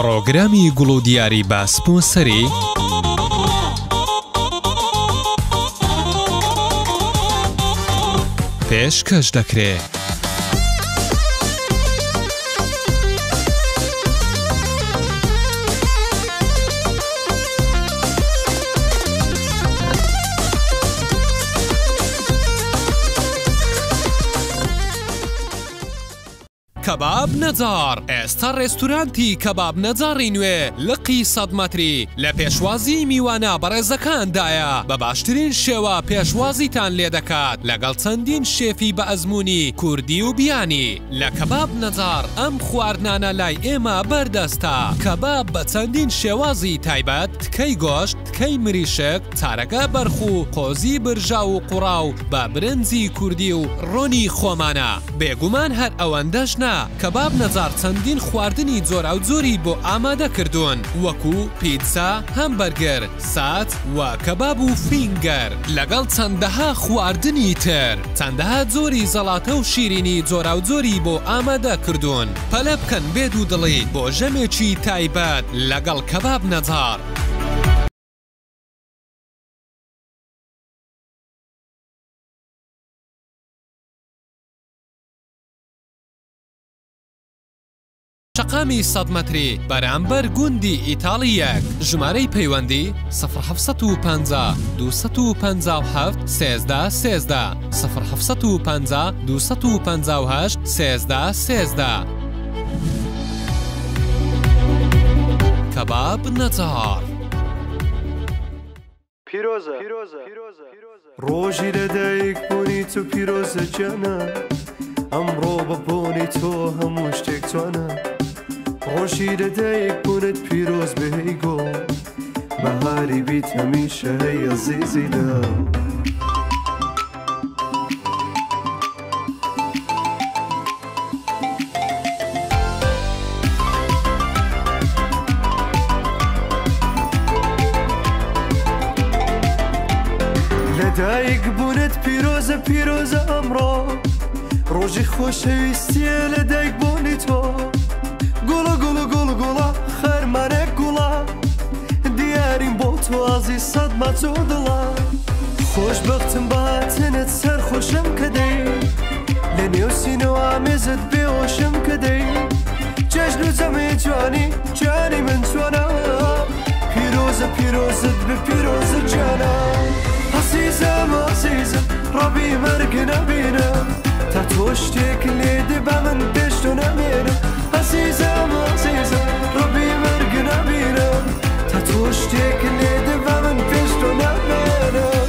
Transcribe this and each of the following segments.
پڕۆگرامی گوڵ و دیاری بە سپۆنسەری پێشکەش دەکرێت. کەباب نەجار ئێستا ڕێستورانتی کەباب نەجاری نوێ لقی 100 مەتری لە پێشوازی میوانە بەڕێزەکاندایە بە باشترین شێوە پێشوازیتان لێ دەکات لەگەڵ چەندین شێفی بە ئەزموونی کوردی و بیانی لە کەباب نەجار ئەم خواردنانە لای ئێمە بەردەستە. کەباب بە چەندین شێوازی تایبەت، تکەی گۆشت، تکەی مریشک، چارەکە بەرخ و قۆزی برژا و قوڕاو بە برنجی کوردی و ڕۆنی خۆمانە. بێگومان هەر ئەوەندەش نا، کەباب نەجار چەندین خواردنی جۆرا و جۆری بۆ ئامادە کردوون وەکو پیتزا، هەمبەرگەر، سات و کەباب و فینگەر لەگەڵ چەندەها خواردنی تر. چەندەها جۆری زەڵاتە و شیرینی جۆرا و جۆری بۆ ئامادە کردوون. پەلە بکەن بێت و دڵی بۆ ژەمێکی تایبەت لەگەڵ کەباب نەجار. شقامی 100 مەتری بەرامبەر گوندی ئیتاڵیەک. ژمارەی پەیوەندی 050 257 13 13 050 258 13 13. کەباب نەجار. پیرۆزە ڕۆژی لەدایک بوونی تو پیرۆزە جانە، ئەمڕۆ بەبوونی تۆ هەموو شتێک توانە. ڕۆژی لەدایک بوونت پیرۆز بهەیگۆ، بەهاری بیت هەمیشە هەی ئەزیزی لەم. لەدایک بوونت پیرۆزە پیرۆزە ئەمڕۆ، ڕۆژی خۆشەویستیە لەدایک بوونی تۆ. گوڵە گوڵە گوڵە گوڵە خەرمانێک گوڵە، دیاریم بۆ تۆ ئازی 100 مەچ و دڵە. خۆشبەختم بەهاتنت سەرخۆشم کە دەی، لە نێو سینەوە ئامێزت بێهۆشم کە دەی. جەژن و جەمێ جوانی جانی من جوانە، پیرۆزە پیرۆزت بە پیرۆزە جانە. عزیزم عزیزم ڕەبی مەرگ نەبینم، تا تۆ شتێک لێدە بە من پێش تۆ نەمێنم. عزیزم عزیزم ڕەبی مەرگ نەبینم، تا تۆ شتێک لێدە بە من پێش تۆ نەمێنم.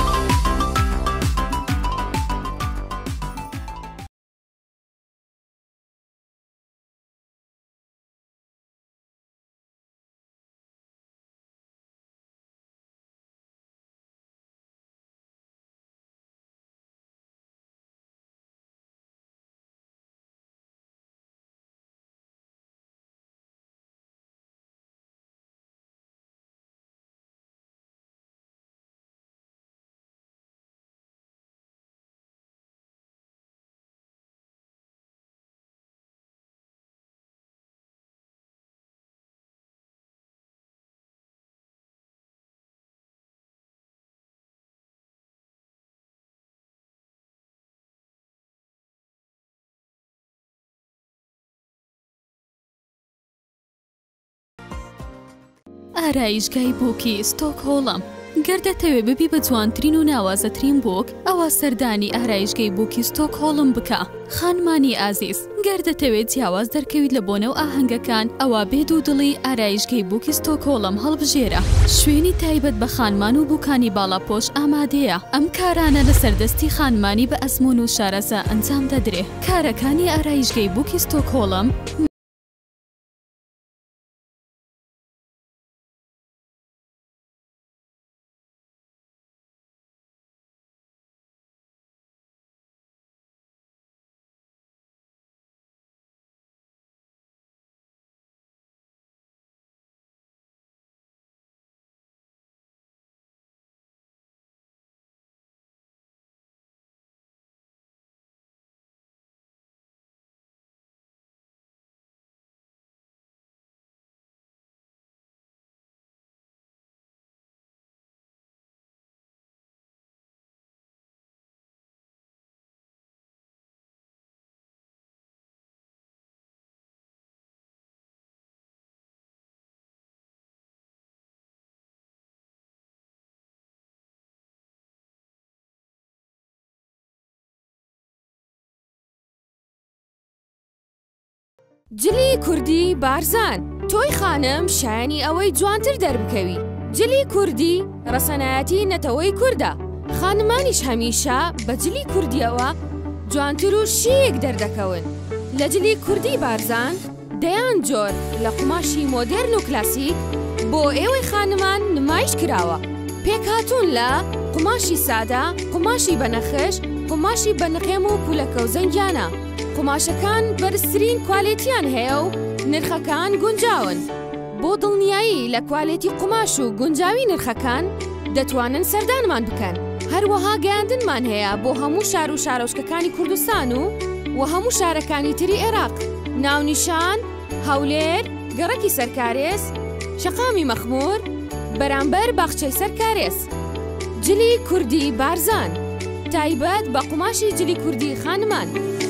ئارایشگای بۆکی ستۆکهۆڵم. گەر دەتەوێت ببی بە جوانترین و ناوازەترین بۆک، ئەوە سەردانی ئارایشگای بۆکی ستۆکهۆڵم بکە. خانمانی ئازیز، گەر دەتەوێت جیاواز دەرکەویت لە بۆنە و ئاهەنگەکان، ئەوە بێت و دڵی ئارایشگای بۆکی ستۆکهۆڵم هەڵبژێرە. شوێنی تایبەت بە خانمان و بووکانی باڵاپۆش ئامادەیە. ئەم کارانە لە سەردەستی خانمانی بە ئەزموون و شارەزە ئەنجام دەدرێت. کارەکانی ئارایشگای بۆکی ستۆکهۆڵم جلی کوردی بارزان تۆی خانم شایانی ئەوەی جوانتر دەربکەوی. جلی کوردی ڕەسەنایەتی نەتەوەی کووردە. خانمانیش هەمیشە بە جلی کوردیەوە جوانتر و شیک دەردەکەون. لە جلی کوردی بارزان دەیان جۆر لە قماشی مۆدێرن و کلاسیک بۆ ئێوەی خانمان نمایش کراوە. پێکهاتوون لە قماشی سادە، قماشی بەنەخش، قماشی بەنقێم و پولەکە و زەنگیانە. قماشەکان بەرزترین کوالێتیان هەیە و نرخەکان گونجاون. بۆ دڵنیایی لە کوالێتی قماش و گونجاوی نرخەکان دەتوانن سەردانمان بکەن. هەروەها گەیاندنمان هەیە بۆ هەموو شار و شارۆچکەکانی کوردستان و هەموو شارەکانی تری عێراق. ناونیشان، هەولێر، گەڕەکی سەرکارێز، شەقامی مەخموور، بەرامبەر باخچەی سەرکارێز. جلی کوردی بارزان تایبەت بە قماشی جلی کوردی خانمان.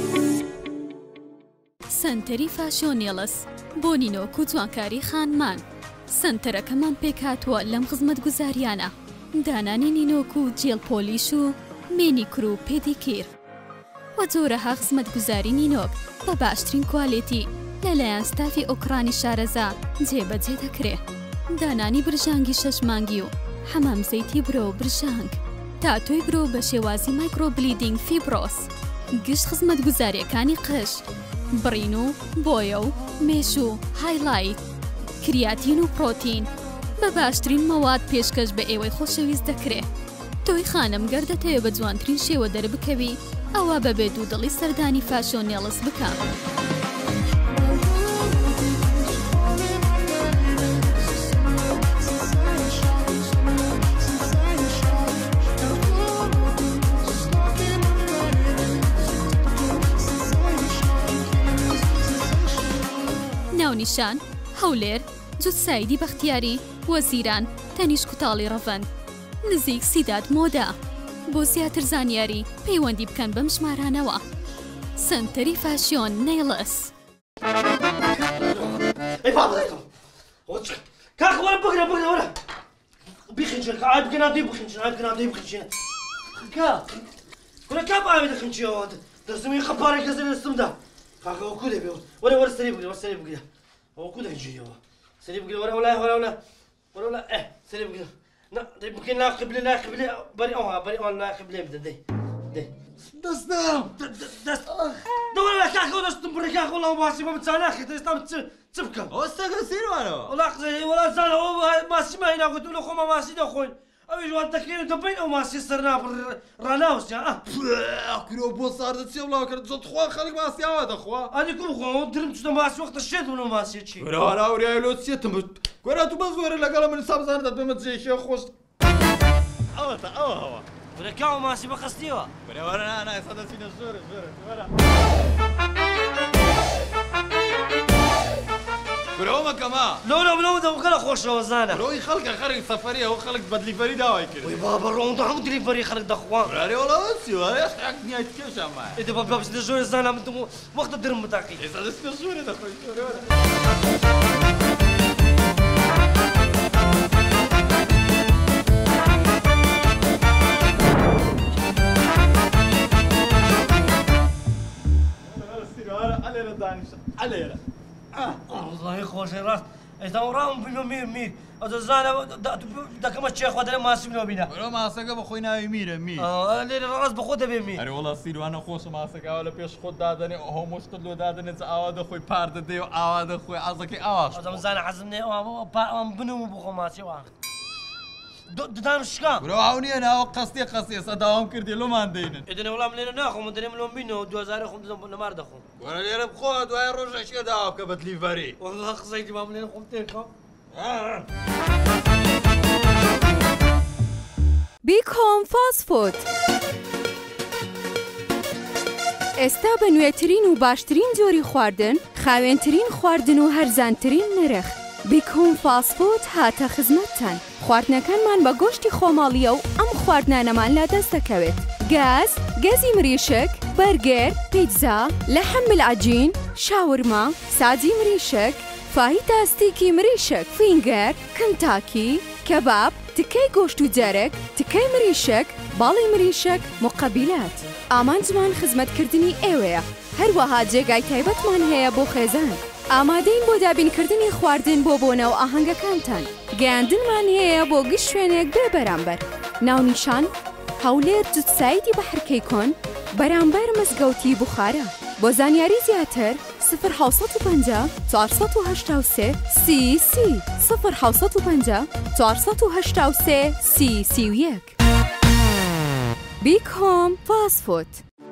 سنتەری فاشۆنێڵس بۆ نینۆک و جوانکاری خانمان. سنتەرەکەمان پێکهاتووە لەم خزمەت گوزاریانە: دانانی نینۆک و جێڵ پۆلیش و مێنیکر و پێدیکیر و جۆرەها خزمەت گوزاری نینۆک بە باشترین کوالێتی لەلایەن ستافی ئۆکرانی شارەزا جێبەجێ دەکرێ. دانانی برژانگی شەشمانگی و حەمامزەیتی برۆ و برژانگ، تاتۆی برۆ بە شێوازی مایکرۆبلیدینگ فیبرۆس، گشت خزمەت گوزاریەکانی قش، بڕین و بۆیە و مێش و هایلایت، کریاتین و پرۆتین بە باشترین مەواد پێشکەش بە ئێوەی خۆشەویست دەکرێ. تۆی خانم گەردەتەوێ بە جوانترین شێوە دەربکەوی، ئەوە بەبێ دوودڵی سەردانی فاشۆنێڵس بکە. ناونیشان، هەولێر، جوتسایدی بەختیاری، وەزیران، تەنیش کوتاڵی ڕەڤەند، نزیک سیدات مۆدا. بۆ زیاتر زانیاری پەیوەندی بکەن بەم ژمارانەوە: سنتەری فاشیۆن نێڵس. كاخ ولا بقرا ولا بيخنجر عاد بقنا دي بخنجر عاد بقنا دي بخنجر كاخ ولا كاب عاد بخنجر هذا ترسمي خبارك كذا السمدا كاخ وكذا بيو ولا سريب بقرا وكذا خنجر سريب بقرا ولا سريب بقرا لا يمكن لا قبل بري لا قبل يبدا دي دست دور كاخ ولا استمر كاخ والله ماشي ما بتساناخ تبكى استغسل ولا ولا زال هو ماشي ما هنا قلت له خو ما ماشي دخول ابي جوان تكين تبين او ماشي صرنا راناوس يا كيلو بو صار تسي والله كنت زود خوا خليك ماشي هذا اخوا انا كل خو درمت ماشي وقت الشد ولا ماشي شي ولا وريا لو تسيتم كره تو بزور لا قال من صاب زانت بما تجي شي خوش هو ولا كاو ماشي بقصديوا ولا انا صدت فينا زور ولا برهما كمان لو ده وكلا خوش وزانه روي خلق خرج سفريه هو خلق بدلي فريد هاي كده وي بابا رون ده مدري فري خلق دخوان راري ولا اسيو ايش حق نهايه كل شيء معي اذا بابا بس الجور الزانه انتم وقت الدرم متاعي اذا لسه الجور ده خوي علينا والله خوش راس اذا وراهم باليومين ميك هذا الزانه ده كما الشيخ ودنا ما سمنوا بينا ولا ما سقى بخوينا يمير مين اللي راس بخوده بيمين اري والله سير وانا خوش ما سقى ولا بيش خود دادني هو مشتل دادني عواد اخوي بارد دي عواد اخوي عزكي اواش هذا زانه حزمني بنو بخو ما سوا ددان الشكام برو عوني انا قصدي صداهم كردي لو ما عندنا اذا والله ملينا ناخذ مدري ملون بينو 2000 خم نمار دخون وانا اللي بخود وهي رجع شي داو كبت لي فري والله خصيتي ما ملينا خمتينكم بیگ هۆم فاست فود ئێستا بە نوێترین و باشترین جۆری خواردن، خاوێنترین خواردن و هەرزانترین نرخ. بیگ هۆم فاست فود هاتە خزمەتتان. خواردنەکانمان بە گۆشتی خۆماڵیە و ئەم خواردنانەمان لا دەست دەکەوێت. گاز، گەزی مریشک، بەرگەر، پیتزا، لەحم بالعەجین، شاورما، سادی مریشک، فاهیتا ستیکی مریشک، فینگەر، کنتاکی، کەباب، تکەی گۆشت و جەرگ، تکەی مریشک، باڵی مریشک، مقەبیلات. ئامانجمان خزمەتکردنی ئێوەیە. هەروەها جێگای تایبەتمان هەیە بۆ خێزان. ئامادەین بۆ دابینکردنی خواردن بۆ بۆنەوە ئاهەنگەکانتان. گەیاندنمان هەیە بۆ گشت شوێنێک بێ بەرامبەر. ناونیشان هەولێر جوتسایدی بەحرکەی کۆن بەرامبەر مزگەوتی بوخارە. بۆ زانیاری زیاتر 1950 483 30 1950 483 30 بیگ هۆم فاست فود.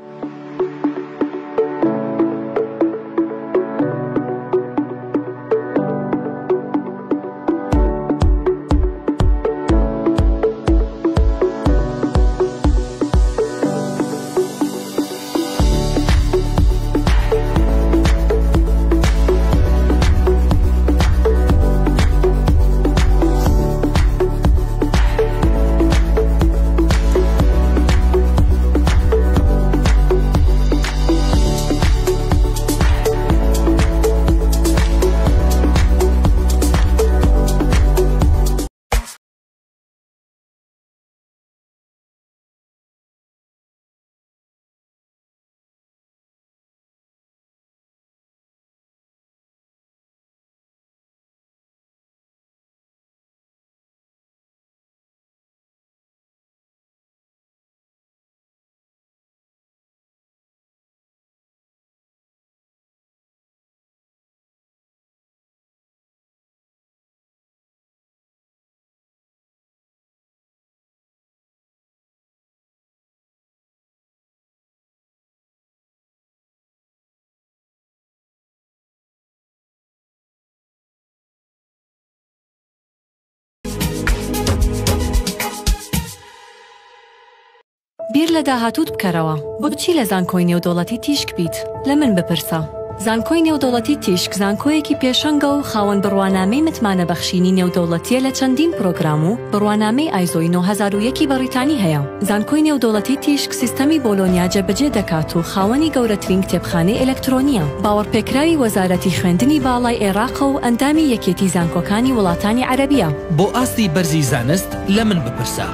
بیر لە داهاتوت بکەرەوە بۆچی لە زانکۆی نێودەوڵەتی تیشک بیت لە من بپرسە. زانکۆی نێودەوڵەتی تیشک زانکۆیەکی پێشەنگە و خاوەن بڕوانامەی متمانە بەخشینی نێودەوڵەتیە لە چەندین پرۆگرام و بڕوانامەی ئایزۆی 9001 بەریتانی هەیە. زانکۆی نێودەوڵەتی تیشک سیستەمی بۆلۆنیا جێبەجێ دەکات و خاوەنی گەورەترین کتێبخانەی ئەلەکترۆنیە. باوەڕپێکراوی وەزارەتی خوێندنی باڵای عێراق و ئەندامی یەکێتی زانکۆکانی وڵاتانی عەرەبیە. بۆ ئاستی بەرزی زانست لە من بپرسە.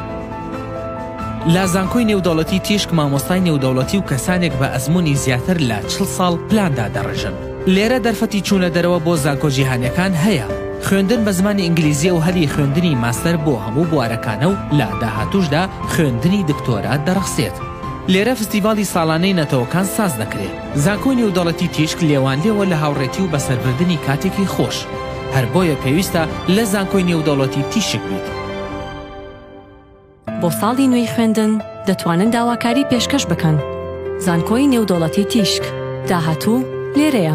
لە زانکۆی نێودەوڵەتی تیشک مامۆستای نێودەوڵەتی و کەسانێک بە ئەزمموی زیاتر لە 40 ساڵ پلاندا دەڕێژن. لێرە دەرفەتی چوونە دەرەوە بۆ زانکۆ جیهانیەکان هەیە. خوێندن بە زمانی ئینگلیزی و هەلی خوێندنی ماستەر بۆ هەموو بوارەکانە و لە داهاتووشدا خوێندنی دکتۆرا دەڕەخسێت. لێرە فستیڤاڵی ساڵانەی نەتەوەکان ساز دەکرێت. زانکۆی نێودەوڵەتی تیشک لێوان لێوە لە هاوڕێتی و بەسەربردنی کاتێکی خۆش. هەر بۆیە پێویستە لە زانکۆی نێودەوڵەتی تیشک بیت. بۆ ساڵی نوێی خوێندن دەتوانن داواکاری پێشکەش بکەن. زانکۆی نێودەوڵەتی تیشک داهاتوو لێرەیە.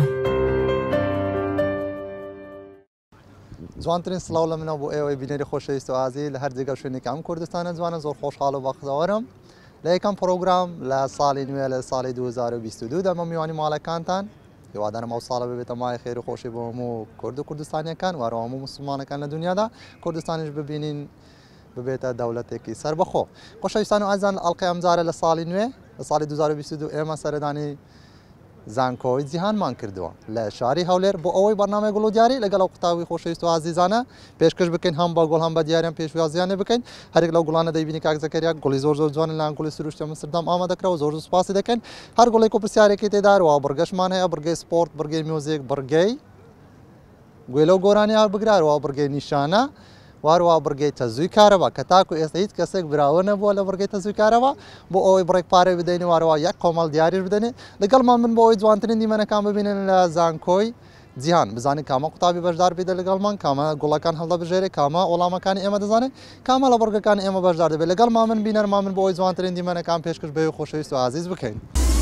جوانترین سڵاو لە منە بۆ ئێوەی بینەری خۆشەویست و ئازیز لە هەر جێگە شوێنێکی ئەم کوردستانە جوانە زۆر خۆشحاڵ و بەختەوەرم لە یەکەم پرۆگرام لە ساڵی نوێ لە ساڵی 2022 دەمە میوانی ماڵەکانتان. هیوادارم ئەو ساڵە ببێتە مای خێر و خۆشی بۆ هەموو کورد و کوردستانیەکان وارە هەموو موسڵمانەکان لە دنیادا کوردستانیش ببینین ببێتە دەوڵەتێکی سەربەخۆ. خۆشەویستان و ئازان ئەڵقەی ئەمجارە لە ساڵی نوێ لە ساڵی 2022 ئێمە سەردانی زانکۆی جیهانمان کردووە لە شاری هەولێر بۆ ئەوەی بەرنامەی گوڵ و دیاری لەگەڵ ئەو قوتابی خۆشەویست و ئازیزانە پێشکەش بکەین هەم بە گوڵ هەم بە دیاریان پێشوازیانێ بکەین. هەرێک لەو گوڵانە دەیبینی کاک زەکەریا گوڵی زۆر جوانە لە گوڵی سروشتە ئەمستردام ئامادەکراوە زۆر سوپاسی دەکەین. هەر گوڵێک و پرسیارێکی تێداوە بڕگەشمان هەیە بڕگەی سپۆرت بڕگەی میوزیک بڕگەی گوێلە و گۆرانی هەر بگرارەوە بڕگەی نیشانە وارووا بڕگەی تەزووی کارەوە کە تاکو ئێستا هیچ کەسێک براوە نەبووە لە بڕگەی تەزووی کارەوە بۆ ئەوەی بڕێک پارێ بدەین وارووا یەک کۆمەڵ دیاریش بدەنێ لەگەڵمان من بۆ ئەوەی جوانترین دیمەنەکان ببینن لە زانکۆی جیهان بزانین کامە قوتابی بەشدار بێدە لەگەڵمان کامە گوڵەکان هەڵدە بژێرێ کامە وەڵامەکانی ئێمە دەزانێت کامە لە بڕگەکانی ئێمە بەشدار دەبێت لەگەڵمان من بینەرمان من بۆ ئەوەی جوانترین دیمەنەکان پێشکەش بێ خۆشەویست و عزیز بکەین.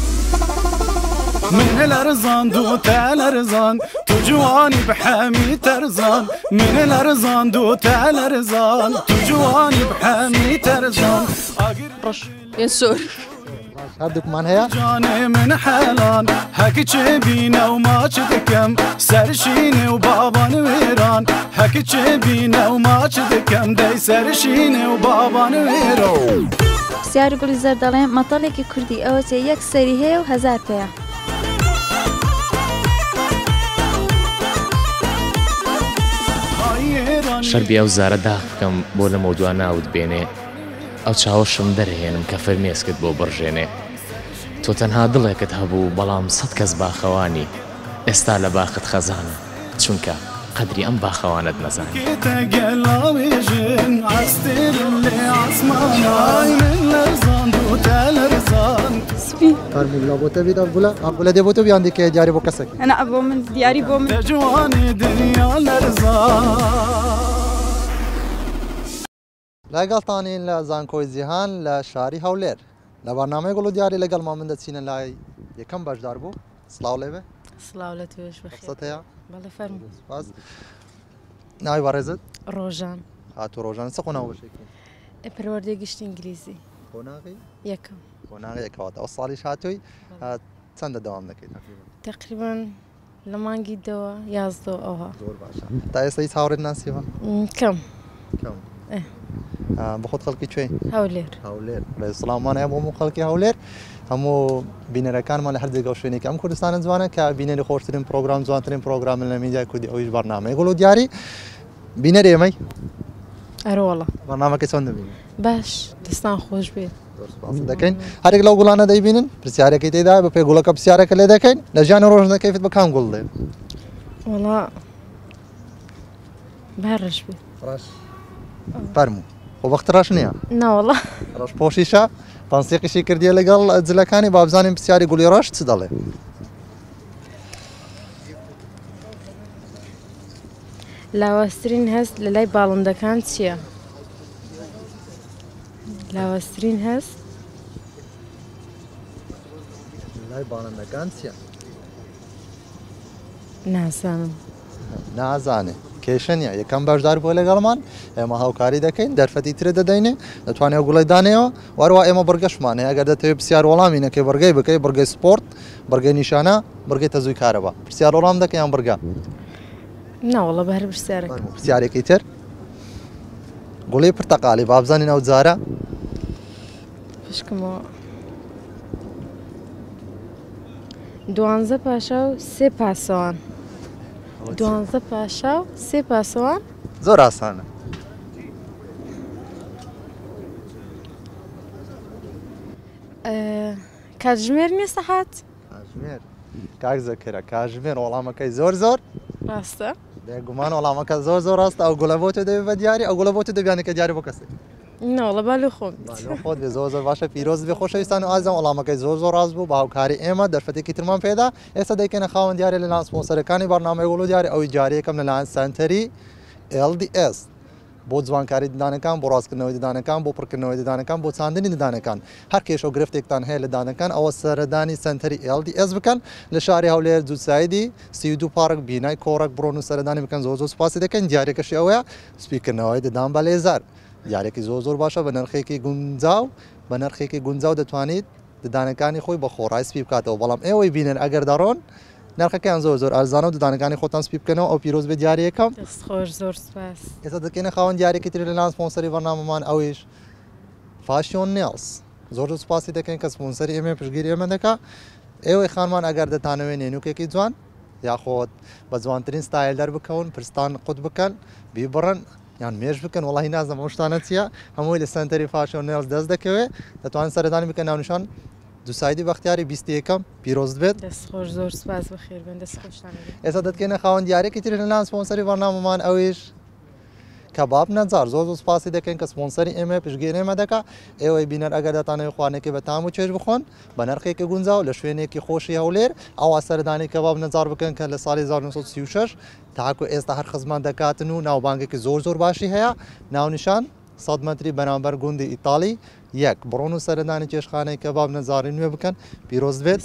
من الارزان دوت الارزان تو جواني بحامي ترزان من الارزان دوت الارزان تو جواني بحامي ترزان يسور هەردووکمان هەیە جاني من حالان هەکی چێبینە و ماچ دەکەم سەرشینێ و بابان وێران هەکی چێبینە و ماچ دەکەم دەی سەرشینێ و بابان وێران سیار گوڵی زەر دەڵێن مەتەڵێکی کوردی ئەوە چێ یەک سەری هەیە و 1000 پێیە. شەربی ئەو زارە داغ بکەم بۆ لە مەودووە ناوت بێنێ ئەو چاوەشم دەرهێنم کە فەرمێسکت بۆ بڕژێنێ تۆ تەنها دڵێکت هەبوو بەڵام 100 کەس باخەوانی ئێستا لە باخت خەزانە چونکە قەدری ئەم باخەوانت نەزانێت فەرموو بۆتە بیت ئەبولە دێ بۆ تۆ بیان دیکە دیاری بۆ کەسێک أنا أبو من دياري بو من جوانی دنیا لرزان لەگەڵتانین لە زانکۆی جیهان لە شاری هەولێر لە بەرنامەی گوڵ و دیاری لەگەڵمان من دەچینە لای یەکەم بەشدار بوو سڵاو لێبێ سڵاو لە توێش بەخێر قسەت هەیە بەڵێ فەرموو سپاس ناوی بەڕێزت ڕۆژان هاتوو ڕۆژان چ قۆناغ بەشێکی پەروەردەی گشتی ئینگلیزی قۆناغی یەکەم قۆناغی یەکەواتە ئەو ساڵیش هاتووی چەندە دەوام دەکەیت تقریبان لە مانگی دەوە یازدە ئەوها زۆر باشە تا ئێستا هیچ هاوڕێت ناسیوە کەم بخۆت خەڵکی کوێی هەولێر هەولێر سڵامان هەیە بۆ هەموو خەڵکی هەولێر هەموو بینەرەکانمان لە هەر جێگە و شوێنێکی ئەم کوردستانە جوانە کە بینەری خۆشترین پرۆگرام جوانترین پرۆگرامن لە میدیای کوردی ئەویش بەرنامەی گوڵ و دیاری بینەر ئێمەی ئەرۆڵە بەرنامەکەی چۆن دەبینی باش دەستان خۆش بێت دەکەین هەرێک لەو گوڵانە دەیبینن پرسیارەکەی تێدا بە پێ گوڵەکە پرسیارەکە لێ دەکەین لە ژیانی ڕۆژنەکەیت بە کام گوڵ دێ وڵا بارڕش بێت ڕاش فەرموو خۆ وەخت ڕاش نییە ناوەڵا ڕۆژ پۆشیشە تەنسیقیشی کردیە لەگەڵ جلەکانی با بزانین پرسیاری گوڵی ڕاش چ دەڵێ لاوەسترین هەست لە لای باڵندەکان چییە؟ لاوەسترین هەست لای باڵندەکان چییە؟ نازانم نازانێ کێشە نیە یەکەم بەشدار بۆ لەگەڵمان ئێمە هاوکاری دەکەین دەرفەتی ترە دەدەینێ دەتوانێت گوڵی دانەوە وەروە ئێمە بەرگەشمانەیە ئەگەر دەتەوێت پرسیار وەڵامی نەکەی بەرگەی بکەی بەرگەی سپۆرت بەرگەی نیشانە بەرگەی تەزووی کارەبە پرسیار وەڵام دەکەیان بەرگە ناوەڵە بە هەر پرسیارەکە پرسیارێکی تر گوڵی پرتەقالی با بزانین ئەو جارە پشکمەوە 12 پاشا و 3 پاسەوان 12 پاشا و 3 پاسەوان زۆر ئاسانە کاتژمێر نیە سەحات کاتژمێر کاک زەکرە کاتژمێر وەڵامەکەی زۆر زۆر ڕاستە بێگومان وەڵامەکە زۆر زۆر ڕاستە ئەو گوڵە بۆ تۆ دەبێت بە دیاری ئەو گوڵە بۆ تۆ دەبیانێکە دیاری بۆ کەسێک ناوەڵە با لە خۆم خۆت بێ زۆر زۆر باشە پیرۆز بێ خۆشەویستان و ئازم وەڵامەکەی زۆر زۆر ڕاست بوو بە هاوکاری ئێمە دەرفەتێکی ترمان پێدا ئێستا دەیکەنە خاوەن دیارە لەلایەن سپۆنسەرەکانی بەرنامەی گوڵ و دیاری ئەوەی جارەیەکەم لەلایەن سەنتەری LDS بۆ جوانکاری ددانەکان بۆ ڕاستکردنەوەی ددانەکان بۆ پڕکردنەوەی ددانەکان بۆ چاندنی ددانەکان هەر کێشە و گرفتێکتان هەیە لە دانەکان ئەوە سەردانی سنتەری LDS بکەن لە شاری هەولێر جوسایدی 32 پارک بینای کۆڕک بڕۆن و سەردانی بکەن زۆر زۆر سوپاسی دەکەن دیارێکەشی ئەوەیە سپیکردنەوەی ددان بە لێزار دیارێکی زۆر زۆر باشە بە نرخێکی گونجاو بە نرخێکی گونجاو دەتوانیت ددانەکانی خۆی بە خۆڕای سپی بکاتەوە بەڵام ئێوەی بینن ئەگەر دەڕۆن نرخەکەیان زۆر زۆر ئارزانە و ددانەکانی خۆتان سپی بکەنەوە ئەو پیرۆز بێ دیارەکەم خۆش زۆر سپاس ئێستا دەکەینە خاوەن دیارێکی تر لەلایەن سپۆنسەری بەرنامەمان ئەویش فاشیۆن نێڵس زۆر زۆر سپاسی دەکەین کە سپۆنسەری ئێمە پشتگیری ئێمە دەکا ئێوەی خانمان ئەگەر دەتانەوێت نێنووکێکی جوان یاخۆت بە جوانترین ستایل دەربکەون پرستان قوت بکەن بیبڕن یان مێژ بکەن وڵی نازم ئەو شتانە چییە هەمووی لە سنتەری فاشیۆن نێڵس دەست دەکەوێت دەتوانن سەردانی بکەن ناونیشان دووسایدی بەختیاری 21ەم پیرۆز بێت دەستخۆش زۆر سپاس بەخێر بن دەست خۆشتان ئێستا دەتکەینە خاوەن دیارێکی تر لەلایەن سپۆنسەری بەرنامەمان ئەویش کەباب نەجار زۆر زۆر سپاسی دەکەین کە سپۆنسەری ئێمە پشتگیری ئێمە دەکا ئێوەی بینەر ئەگەر دەتانەوێت خواردنێکی بە تام و چێژ بخۆن بە نرخێکی گونجاو لە شوێنێکی خۆشی هەولێر ئەوە سەردانی کەباب نەجار بکەن کە لە ساڵی 1936 تاکو ئێستا هەر خزمان دەکاتن و ناوبانگێکی زۆر زۆر باشی هەیە ناونیشان 100 متری بەرامبەر گوندی ئیتالی یەک بڕۆن و سەردانی کێشخانەی کەباب نەزاری نوێ بکەن پیرۆز بێت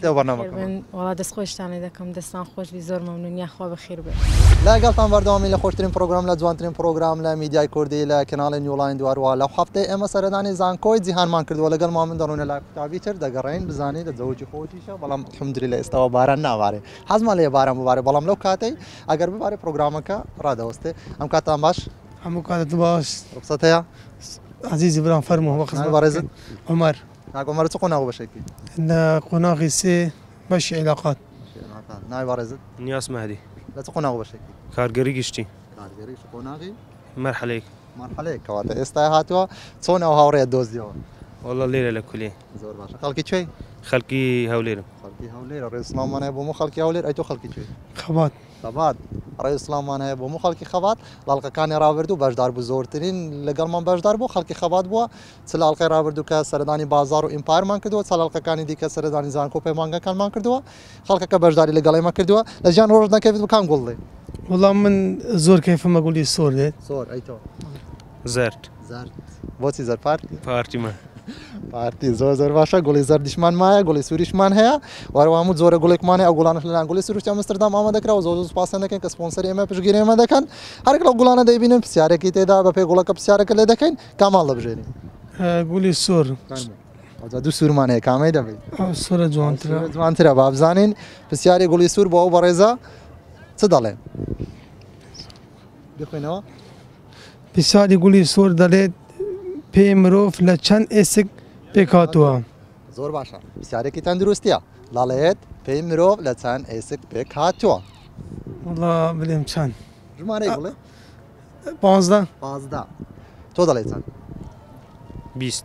وڵا دەست خۆشتانێ دەکەم دەستان خۆشی زۆر مەمنون یاخوا بەخێر بێت لەگەڵتان بەردەوامی لە خۆشترین پرۆگرام لە جوانترین پرۆگرام لە میدیای کوردی لە کەناڵی نیولاین دواروە لەو هەفتەی ئێمە سەردانی زانکۆی جیهانمان کردووە لەگەڵ من دەڕۆینە لای قوتابی تر دەگەڕین بزانین لە جەوجی خۆتیشە بەڵام الحەمدولیلا ئێستاوە باران ناوارێ حەزمان لێ باران ببارێ بەڵام لەو کاتەی ئەگەر ببارێ پرۆگرامەکە ڕادەوەستێ ئەم کاتان باش هەموو کاتت باش ڕخسەت هەیە عزیزی برام فەرموو بەڕێزت عمەر ناگۆمەرە چ قۆناغ بەشێکی لە قۆناغی سێ بەشی عێلاقات ناوی بەڕێزت نیاس مەهدی لە چ قۆناغ بەشێکی کارگەری گشتی کارگەری قۆناغی مەرحەلەیەک مەرحەلەیەک کەواتە ئێستا هاتووە چۆن ئەو هاوڕێت دۆزیەوە وەڵا لێرە لە کولێ زۆر باشە خەڵکی کوێی خەڵکی هەولێرم خەڵکی هەولێرە ڕێز سڵامان هەیە بۆ هەموو خەڵکی هەولێر ئەی تۆ خەڵکی کوێ خەبات خەبات ڕێز سڵامان هەیە بۆ هەموو خەڵکی خەبات لاڵقەکانی ڕابردوو بەشدار بوو زۆرترین لەگەڵمان بەشدار بوو خەڵکی خەبات بووە چ لاڵقەی ڕابردوو کە سەردانی بازار و ئیمپارمان کردووە چ لاڵقەکانی دیکە سەردانی زانکۆ پەیمانگەکانمان کردووە خەڵکەکە بەشداری لەگەڵ ئێمە کردووە لە ژیان ڕۆژ نەکەوێت بکان گوڵێ وەڵام من زۆر کەیفمە گوڵی سۆر دێت سۆر ئەی تۆ زەرد بۆچی زەر پارتیمە پارتی زۆر باشە گوڵی زەردیشمان مایە گوڵی سووریشمان هەیە وەروە هەموو جۆرە گوڵێکمان هەیە ئەو گوڵانە لەلایەن گوڵی سروشتی ئەمستردام ئامادەکراوە زۆر سوپاسیان دەکەین کە سپۆنسەری ئێمە پشتگیری ئێمە دەکەن هەرێک لەو گوڵانە دەیبینن پرسیارێکی تێدا بە پێی گوڵەکە پرسیارەکە لێ دەکەین کاماڵ دەبژێنین گوڵی سۆر دوو سوورمان هەیە کامەی دەبێت سۆرە جوانترە با بزانین پرسیاری گوڵی سوور بۆ ئەو بەڕێزە چ دەڵێن بخوێنەوە پرسیاری گوڵی سۆر دەڵێت پێی مرۆڤ لە چەند ئێسک پێک هاتووە زۆر باشە پرسیارێکی تەندروستیە دەڵێت پێی مرۆڤ لە چەند ئێسک پێک هاتووە وڵا بڵێم چەند ژمارەی بڵێ 15 تۆ دەڵێ چەند 20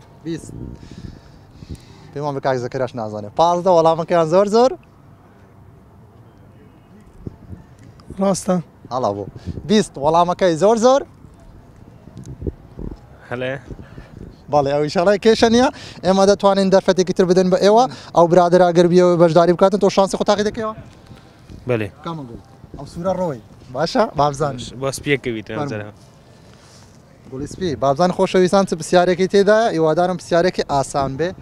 پێمان بکاک زەکەرەش نازانێت 15 وەڵامەکەیان زۆر ڕاستە هەڵا بۆ 20 وەڵامەکەی زۆر هەڵێ باڵێ ئەو ئیشاڵای کێشە نییە ئێمە دەتوانین دەرفەتێکی تر بدەن بە ئێوە ئەو برادرا گەربیەوە بەشداری بکاتن تۆ شانسی خۆ تاقی دەکەوە بەێ ئەو سوورە ڕۆی باشە بابزان باس پێکەویت گوڵی سپی بابزان خۆشەویستان چ پرسیارێکی تێدایە هیوادارم پرسیارێکی ئاسان بێ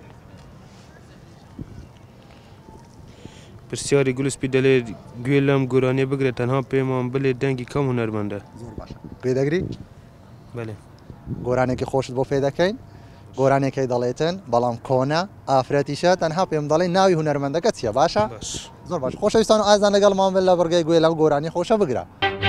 پرسیاری گولسپی دەلێت گوێ لەم گۆرانیە بگرێت تەنها پێمان بڵێ دەنگی کەم هونەرمەندە گوێ دەگری بەێ گۆرانێکی خۆشت بۆ پێ دەکەین گۆرانێکی دەڵێتن بەڵام کۆنا ئافرەتیشە تەنها پێم دەڵێ ناوی هونەرمەندەکە چییە باشە زۆر باش خۆشەویستان و ئازان لەگەڵمان بێت لە بەرگەی گوێ لەم گۆرانی خۆشە بگرە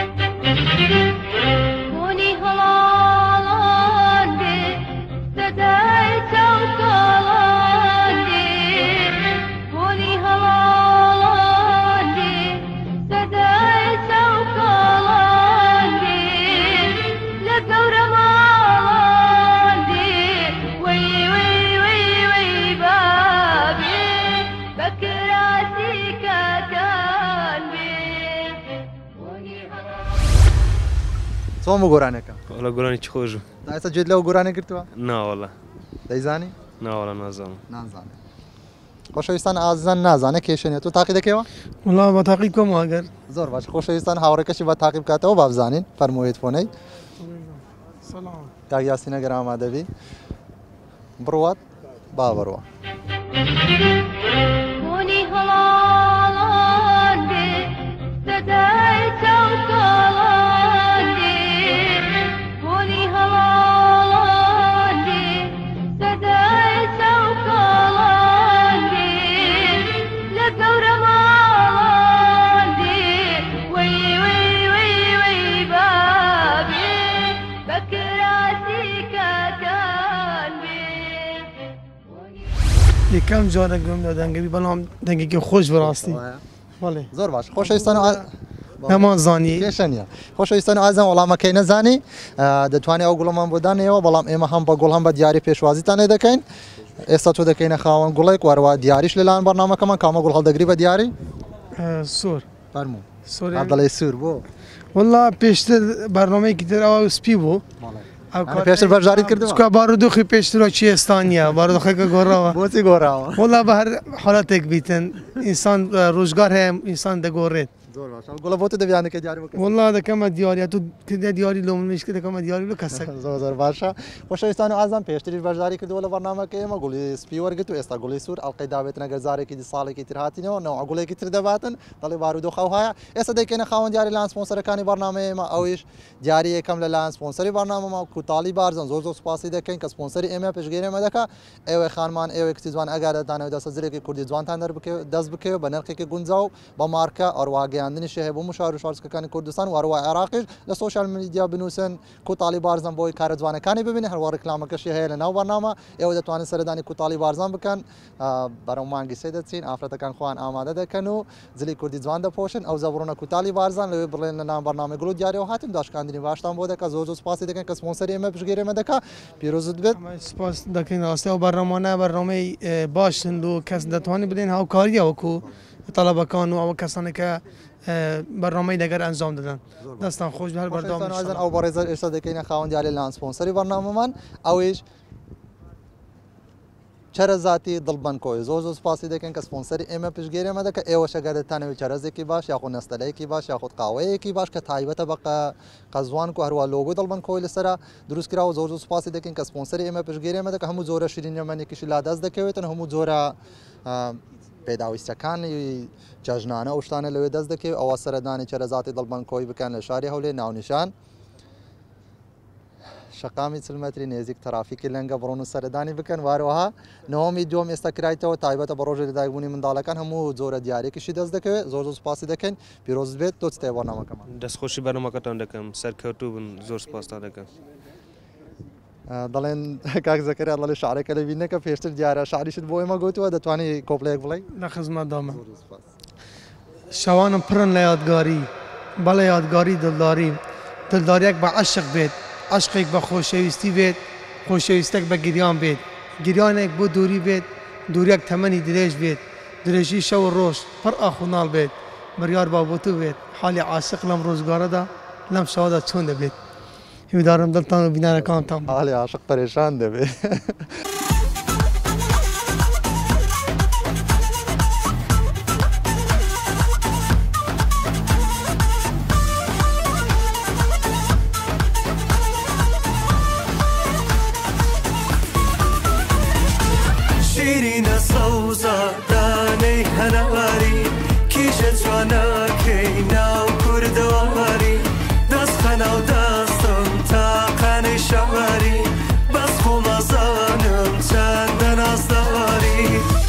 چۆن بۆ گۆرانەکە لە گۆرانێکی خۆش تا ئێستا گوێت لەو گۆرانە گرتووە ناوەڵە دەیزانی ناوەڵە نازانم خۆشەویستان ئازان نازانە کێشێنێت تۆ تاقی دەکەوە وڵا بە تاقی کۆم ئەگەر زۆر باش خۆشەویستان هاوڕێکەشی بە تاقی بکاتەوە با بزانین فەرموویت فۆنەی کاک یاسینە گەر ئامادەبی بڕوات با بڕوە یەکەم جارە گوێم لە دەنگەوی بەڵام دەنگێکی خۆش بەڕاستی زۆر باش خۆشەویستان هەمان زانی کێشە نییە خۆشەویستان و ئازان وەڵامەکەی نەزانی دەتوانێت ئەو گوڵەمان بۆ دانەوە بەڵام ئێمە هەم بە گوڵ هەم بە دیاری پێشوازیتان لێ دەکەین ئێستا تۆ دەکەینە خاوەن گوڵێک وەروە دیاریش لەلایەن بەرنامەکەمان کامە گوڵ هەڵدەگری بە دیاری سۆر فەرموو دەڵێ سوور بۆ وەڵا پێشتر بەرنامەیەکی تر ئەوە سپی بوو پێشتر بەشداریت کردووە بارودۆخی پێشترۆ چی ئێستانە بارودۆخەکە گۆڕاوە بۆچی گۆڕاوە وەڵا بە هەر حاڵەتێک بیتن ئینسان ڕۆژگار هەیە ئینسان دەگۆڕێت گوڵە بۆ دەبیانەکە دیاری وڵا دەکەمە دیارە تو دیاری لە منیش دەکەمە دیاری لە کەسە زۆر باشە خۆشەویستان و ئازان پێشتریش بەشداری کردووە لە بەرنامەکە ئێمە گوڵی سپی وەرگرت و ئێستا گوڵی سوور ئەڵقەی دابێتنە گەرزارێکی دی ساڵێکی تر هاتینەوە نەوە گوڵێکی تر دەباتن دەڵێ بارودۆخە هەیە ئێستا دەکەینە خاوەن دیاری لایەن سپۆنسەرەکانی بەرنامەی ئێمە ئەویش دیاری یەکەم لە لایەن سپۆنسەری بەرنامەمە کوتاڵی بارزن زۆر سوپاسی دەکەین کە سپۆنسەری ئێمە پێشگیری ئێمە دەکات ئێوە خانمان ئێوە کچی جوان ئەگەر دەدانەوە دەسەزرێکی کوردی جوانتان دەست بکەوێت بە نرخێکی گونجاو بە مارکە ئەروواگەیاندنیشی هەیە بۆ مشار و شارچکەکانی کوردستان و هەروە عێراقیش لە سۆشیال میدیا بنووسن کوتاڵی بارزان بۆی کارە جوانەکانی ببینێ هەروە ڕێکلامەکەشی هەیە لە ناو بەرنامە ئێوە دەتوانن سەردانی کوتاڵی بارزان بکەن بەرەو مانگی سێ دەچین ئافرەتەکان خۆیان ئامادە دەکەن و جلی کوردی جوان دەپۆشن ئەو زەبڕونە کوتاڵی بارزان لەوێ بڵێن لە نام بەرنامەی گوڵ دیاریەوە هاتین داشکاندنی باشتان بۆ دەکات زۆر سوپاسی دەکەن کە سپۆنسەری ئێمە پشتگیری ئێمە دەکات پیرۆزت بێت سپاس دەکەین ڕاستی ئەو بەرنامانە بەرنامەی باشن و کەس دەتوانێت بدەین هاوکاریە وەکو تەڵەبەکان و ئەوە کەسانی کە بەرنامەی دەگەر ئەنجام دەدەن دەستان خۆش هەر بەردەوام ئەو بەڕێزە ئێستا دەکەینە خاوەندیاری لان سپۆنسەری بەرنامەمان ئەویش چەرەزاتی دڵبەنکۆی زۆر سوپاسی دەکەن کە سپۆنسەری ئێمە پشتگیری ئێمە دەکە ئێوە شەگەردەتانەوێت چەرەزێکی باش یاخود نەستەلەیەکی باش یاخود قاوەیەکی باش کە تایبەتە بە قەزوان و هەروە لۆگۆی دڵبەنکۆی لەسرە دروستکراوە زۆر سوپاسی دەکەن کە سپۆنسەری ئێمە پشتگیری ئێمە دەکە هەموو جۆرە شیرینیەمەنێکیشی لادەست دەکەوێتن هەموو جۆرە پێداویستەکانی جەژنانە ئەو شتانە لەوێ دەست دەکەوێت ئەوە سەردانی چەرەزاتی دڵبەنکۆی بکەن لە شاری هەولێر ناونیشان شقامی 40 متری نێزیک ترافیکی لەنگە بڕۆن و سەردانی بکەن واروەها نەوەمی دووەم ئێستا کرایتەوە تایبەتە بە ڕۆژی لەدایکبوونی منداڵەکان هەموو جۆرە دیارێکیشی دەست دەکەوێت زۆر سوپاسی دەکەین پیرۆز بێت تۆ چتێ بەرنامەکەمان دەستخۆشی بەرنامەکەتان دەکەم سەرکەوتوو بن زۆر سوپاستا دەکەم دەڵێن کاک زەکەریا دەڵێ شعرێکە لە بینەکە پێشتر دیارە شعریشت بۆ ئێمە گوتووە دەتوانانی کۆپلەیەک بڵێ لە خزمەتدامە شەوانم پڕن لە یادگاری بەڵێ یادگاری دڵداریەک بە عەشق بێت عشقێک بە خۆشەویستی بێت خۆشەویستێک بە گریان بێت گریانێک بۆ دووری بێت دووریەک تەمەنی درێژ بێت درێژی شەو ڕۆژ پڕ ئاخوناڵ بێت بڕیار با بۆ تو بێت حالی عاشق لەم ڕۆژگارەدا لەم شەوەدا چۆن دەبێت هیوادارم دڵتان و بینارەکانتان حالی عاشق پەرێشان دەبێت شیرینە سەوزە دانەی هەنەواری کیژە جوانەکەی ناو کوردەواری دەستخەنە و دەستم تاقانەی شەواری بەس خۆمەزانم چەندە نازدەواری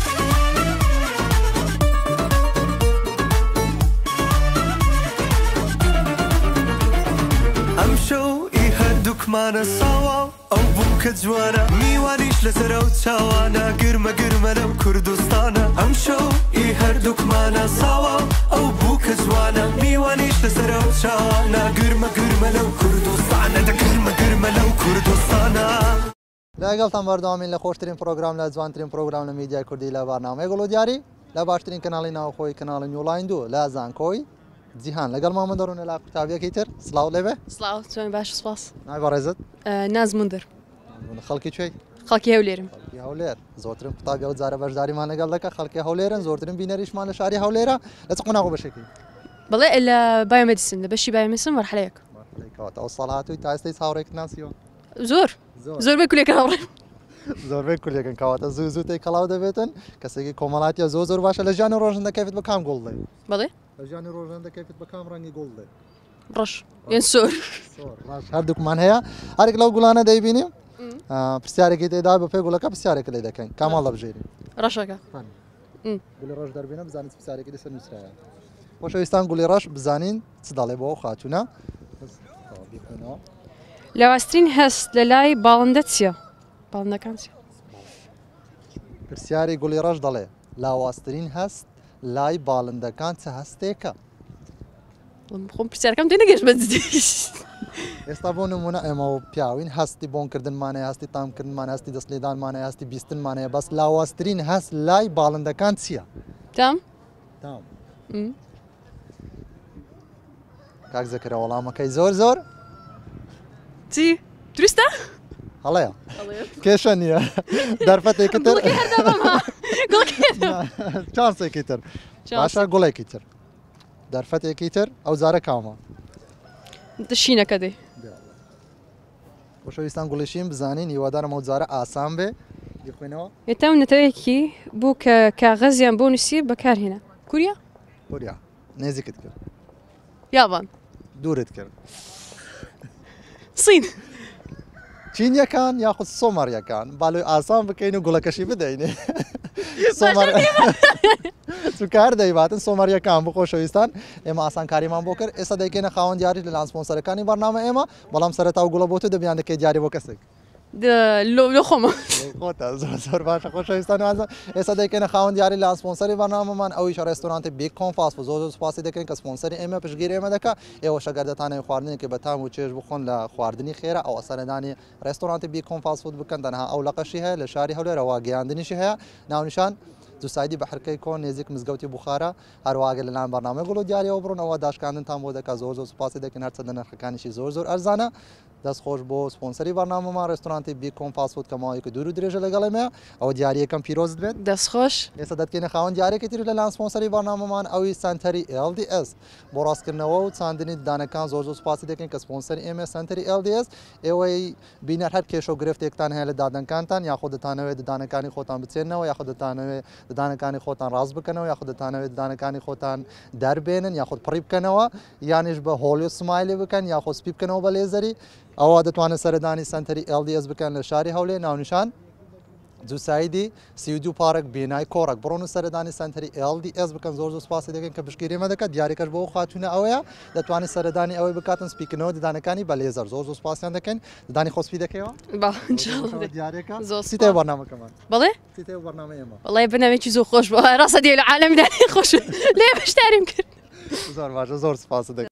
ئەم شەوئی هەردووکمانە ساوا ئەو بوو کە جوانە میوانیش لەسەر ئەو چاوانە گرمە گرمە لەو کوردستانە ئەم شەوئی هەردووکمانە ساوا ئەو بوو کە جوانە میوانیش لەسەر ئەو چاوانە گرمە گرمە لەو کوردستانە گرمە گرمە لەو کوردستانە لەگەڵتان بەردەوامین لە خۆشترین پرۆگرام لە جوانترین پرۆگرام لە میدیای کوردی لە بەرنامەی گوڵ و دیاری لە باشترین کەناڵی ناوخۆی کەناڵی نیولاین 2 لە زانکۆی جیهان لەگەڵ مامە دەڕۆنە لا قوتابیەکەی تر سلااو لێبێ سلااو چۆن باش سپاس نای بەڕێزت نازموندر خەڵکی کوێی خەڵکی هەولێرم هەولێر زۆرترین قوتابی ئەو جارە بەشداریمان لەگەڵ دەکە خەڵکی هەولێرن زۆرترین بینەریشمان لە شاری هەولێرە لە چ قۆناغ بەشێکی بەڵێ لە بایۆمەدیسن لە بەشی بایۆمەدیسن مەرحەلەیەک ئەو سەڵاتوی تا ئێستای چاوڕێک ناسیەوە زۆربەی کولێکە هەوڕێ زۆربەی کولێکن کەواتە زوو زووتەی کەڵاو دەبێتن کەسێکی کۆمەڵاتیە زۆر باشە لە ژیانی ڕۆژن دەکەوێت بە کام گوڵ دێ بەڵێ لە ژیانی ڕۆژن دەکەوێت بە کام ڕەنگی گوڵ دێ ڕۆژ یان سۆر هەردووکمان هەیە هەرێک لەو گوڵانە دەیبینیم پرسیارێکی تێدا بە پێ گوڵەکە پرسیارێک لێ دەکەین کاماڵ بژێری ڕەشەکە گوڵی ڕۆژ دەربێنە بزانین پرسیارێکی لەسەر نووسرایە خۆشەویستان گوڵی ڕەش بزانین چ دەڵێ بۆ خاتونە لاواسترین هەست لە لای باڵندە چییە؟ باڵندەکان چییە؟ پرسیاری گوڵی ڕەش دەڵێ لاواسترین هەست لای باڵندەکان چه هەستێکە؟ خۆم پرسیارەکەم تێ نەگەشت بەجددی ئێستا بۆ نمونە ئێمە و پیاوین هەستی بۆنکردنمانەیە هەستی تامکردنمان هەستی دەستلێدانمانەیە هەستی بیستنمانەیە بەس لاواسترین هەست لای باڵندەکان چییە؟ تام؟ تام کاک زەکەریا وەڵامەکەی زۆر چی؟ دروستە؟ هەڵەیە کێشە نییە دەرفەتێکی تر چانسێکی تر باشە گوڵێکی تر دەرفەتێکی تر ئەو جارە کامە دشینەکە دێ خۆشەویستان گوڵیشیم بزانین هیوادارم ئەو جارە ئاسان بێ خوێنەوە ئێتام نەتەوەیەکی بوو کە کاغەزیان بۆ نووسی بەکارهێنا کوریا؟ کوریا نێزیکت کرد یابان دوورت کرد سین چینیەکان یاخود سۆماریەکان باڵۆی ئاسان بکەین و گوڵەکەشی بدەینێ چونکە هەر دەیباتن سۆمەریەکان بۆ خۆشەویستان ئێمە ئاسانکاریمان بۆ کرد ئێستا دەیکەینە خاوەن دیاری لە لانسپۆنسەرەکانی بەرنامە ئێمە بەڵام سەرەتا و گوڵە بۆ تو دەبیان دەکەی دیاری بۆ کەسێک لۆ خۆمە زۆر باشە خۆشەویستان وازە ئێستا دەیکەینە خاوەن دیاری لە سپۆنسەری بەرنامەمان ئەویش ڕێستۆرانتی بیگ کۆنفاس زۆر سوپاسی دەکەین کە سپۆنسەری ئێمە پشتگیری ئێمە دەکات ئێوە شەگەر دەتانەوێت خواردنێکی بەتام و چێژ بخۆن لە خواردنی خێرا ئەو سەردانی ڕێستۆرانتی بیگ کۆنفاس فود بکەن تەنها ئەو لەقەشی هەیە لە شاری هەولێرەوە گەیاندنیشی هەیە ناونیشان دووسایدی بە حرکەی کۆن نێزیک مزگەوتی بخارە هەروواگە لەلایەن بەرنامەی گوڵ و دیاریەوە بڕۆن ئەوە داشکاندنتان بۆ دەکات زۆر سوپاسی دەکەن هەرچەندە نرخەکانیشی زۆر ئەرزانە دەستخۆش بۆ سپۆنسەری بەرنامەمان ڕێستۆرانتی بیگ کۆنفاس فود کە ماوەیەکی دوور و درێژە لەگەڵێمە ئەوە دیاریەکەم پیرۆزت بێت دەستخۆش ئێستا دەتکەینە خاوەن دیارێکی تر لەلایەن سپۆنسەری بەرنامەمان ئەوی سنتەری LDS بۆ ڕاستکردنەوە و چاندنی ددانەکان زۆر سوپاسی دەکەین کە سپۆنسەری ئێمە سنتەری LDS ئێوەی بینەر هەر کێشە و گرفتێکتان هەیە لە دادنکانتان یاخۆ دەتانەوێت ددانەکانی خۆتان بچێنەوە یاخۆ دەتانەوێت ددانەکانی خۆتان ڕاست بکەنەوە یاخۆ دەتانەوێت ددانەکانی خۆتان دەربێنن یاخۆ پڕی بکەنەوە یانیش بە هۆلیۆ سمایلی بکەن یاخۆ سپی بکەنەوە بە لێزەری ئەوە دەتوانێت سەردانی سنتەری LDS بکەن لە شاری هەولێر ناونیشان دووسایدی 32 پارک بێنای کۆڕک بڕۆن و سەردانی سنتەری LDS بکەن زۆر سوپاسی دەکەن کە پشتگیریمە دەکات دیاریکەش بۆ خاتونە ئەوەیە دەتوانێت سەردانی ئەوەی بکاتن سپیکردنەوە ددانەکانی بە لێزەر زۆر سوپاسیان دەکەن ددانی خۆسپی دەکەیەوە دیارێکە سیتێ بەرنامەکەمان بەڵێ سیتێ بەرنامە ئێمە وڵای بنامێکی زۆر خۆش بۆ ڕاستە دێ لە عالەمدا خۆش لێ بەشداریم کرد زۆر باشە زۆر سوپاس دەکەن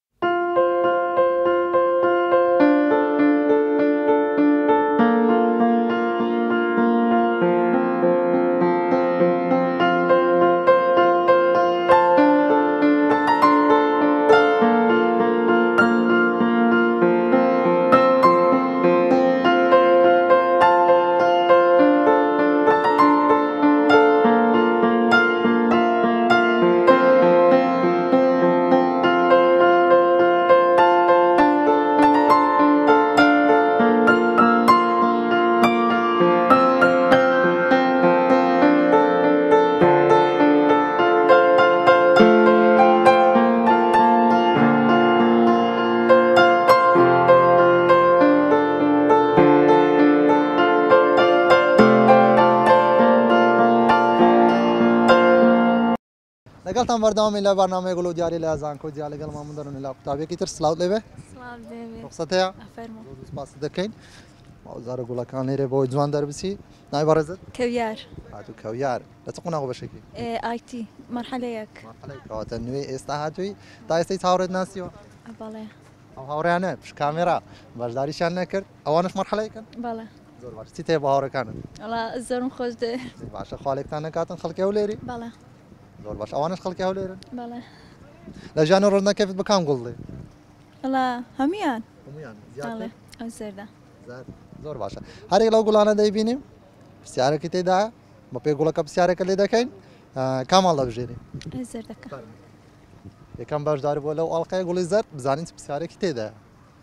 لەگەڵتان بەردەوامی لە بەرنامەی گوڵ و دیاری لە زانکۆی جیا لەگەڵمان دەڕن لە قوتابێکی تر سلااوت لێبێ ڕخسەت هەیە سپاس دەکەین زارە گوڵەکان لێرێ بۆی جوان دەربسی ناوی بەڕێزت کەویار هاتوو کەویار لە چ قۆناغ بەشێکی ئایتی مەرحەلەیەک کەواتە نوێی ئێستا هاتووی تا ئێستای چاوەڕێت ناسیوە بەڵێ ئەو هاوڕیانە پشت کامێرا بەشداریشیان نەکرد ئەوانش مەرحەلەیەکەن بەڵێ زۆر باش چی تێ بە هاوڕەکانن وڵا زۆرم خۆش دێ باشە خاڵێکتان نەکاتن خەڵکی هەولێری بەڵێ زۆر باش ئەوانش خەڵکی هەولێرن بەڵێ لە ژیان و ڕۆژنەکەوێت بەکام گوڵدێ وڵا هەمویان بەڵێ ئەو زێردە زۆر باشە هەرێک لەو گوڵانە دەیبینیم پرسیارێکی تێدایە بە پێ گوڵەکە پرسیارێکە لێ دەکەین کاماڵ دەبژێنی زێردەکە یەکەم بەشدار بۆ لەو ئەڵلقەیە گوڵی زەرد بزانین پرسیارێکی تێدایە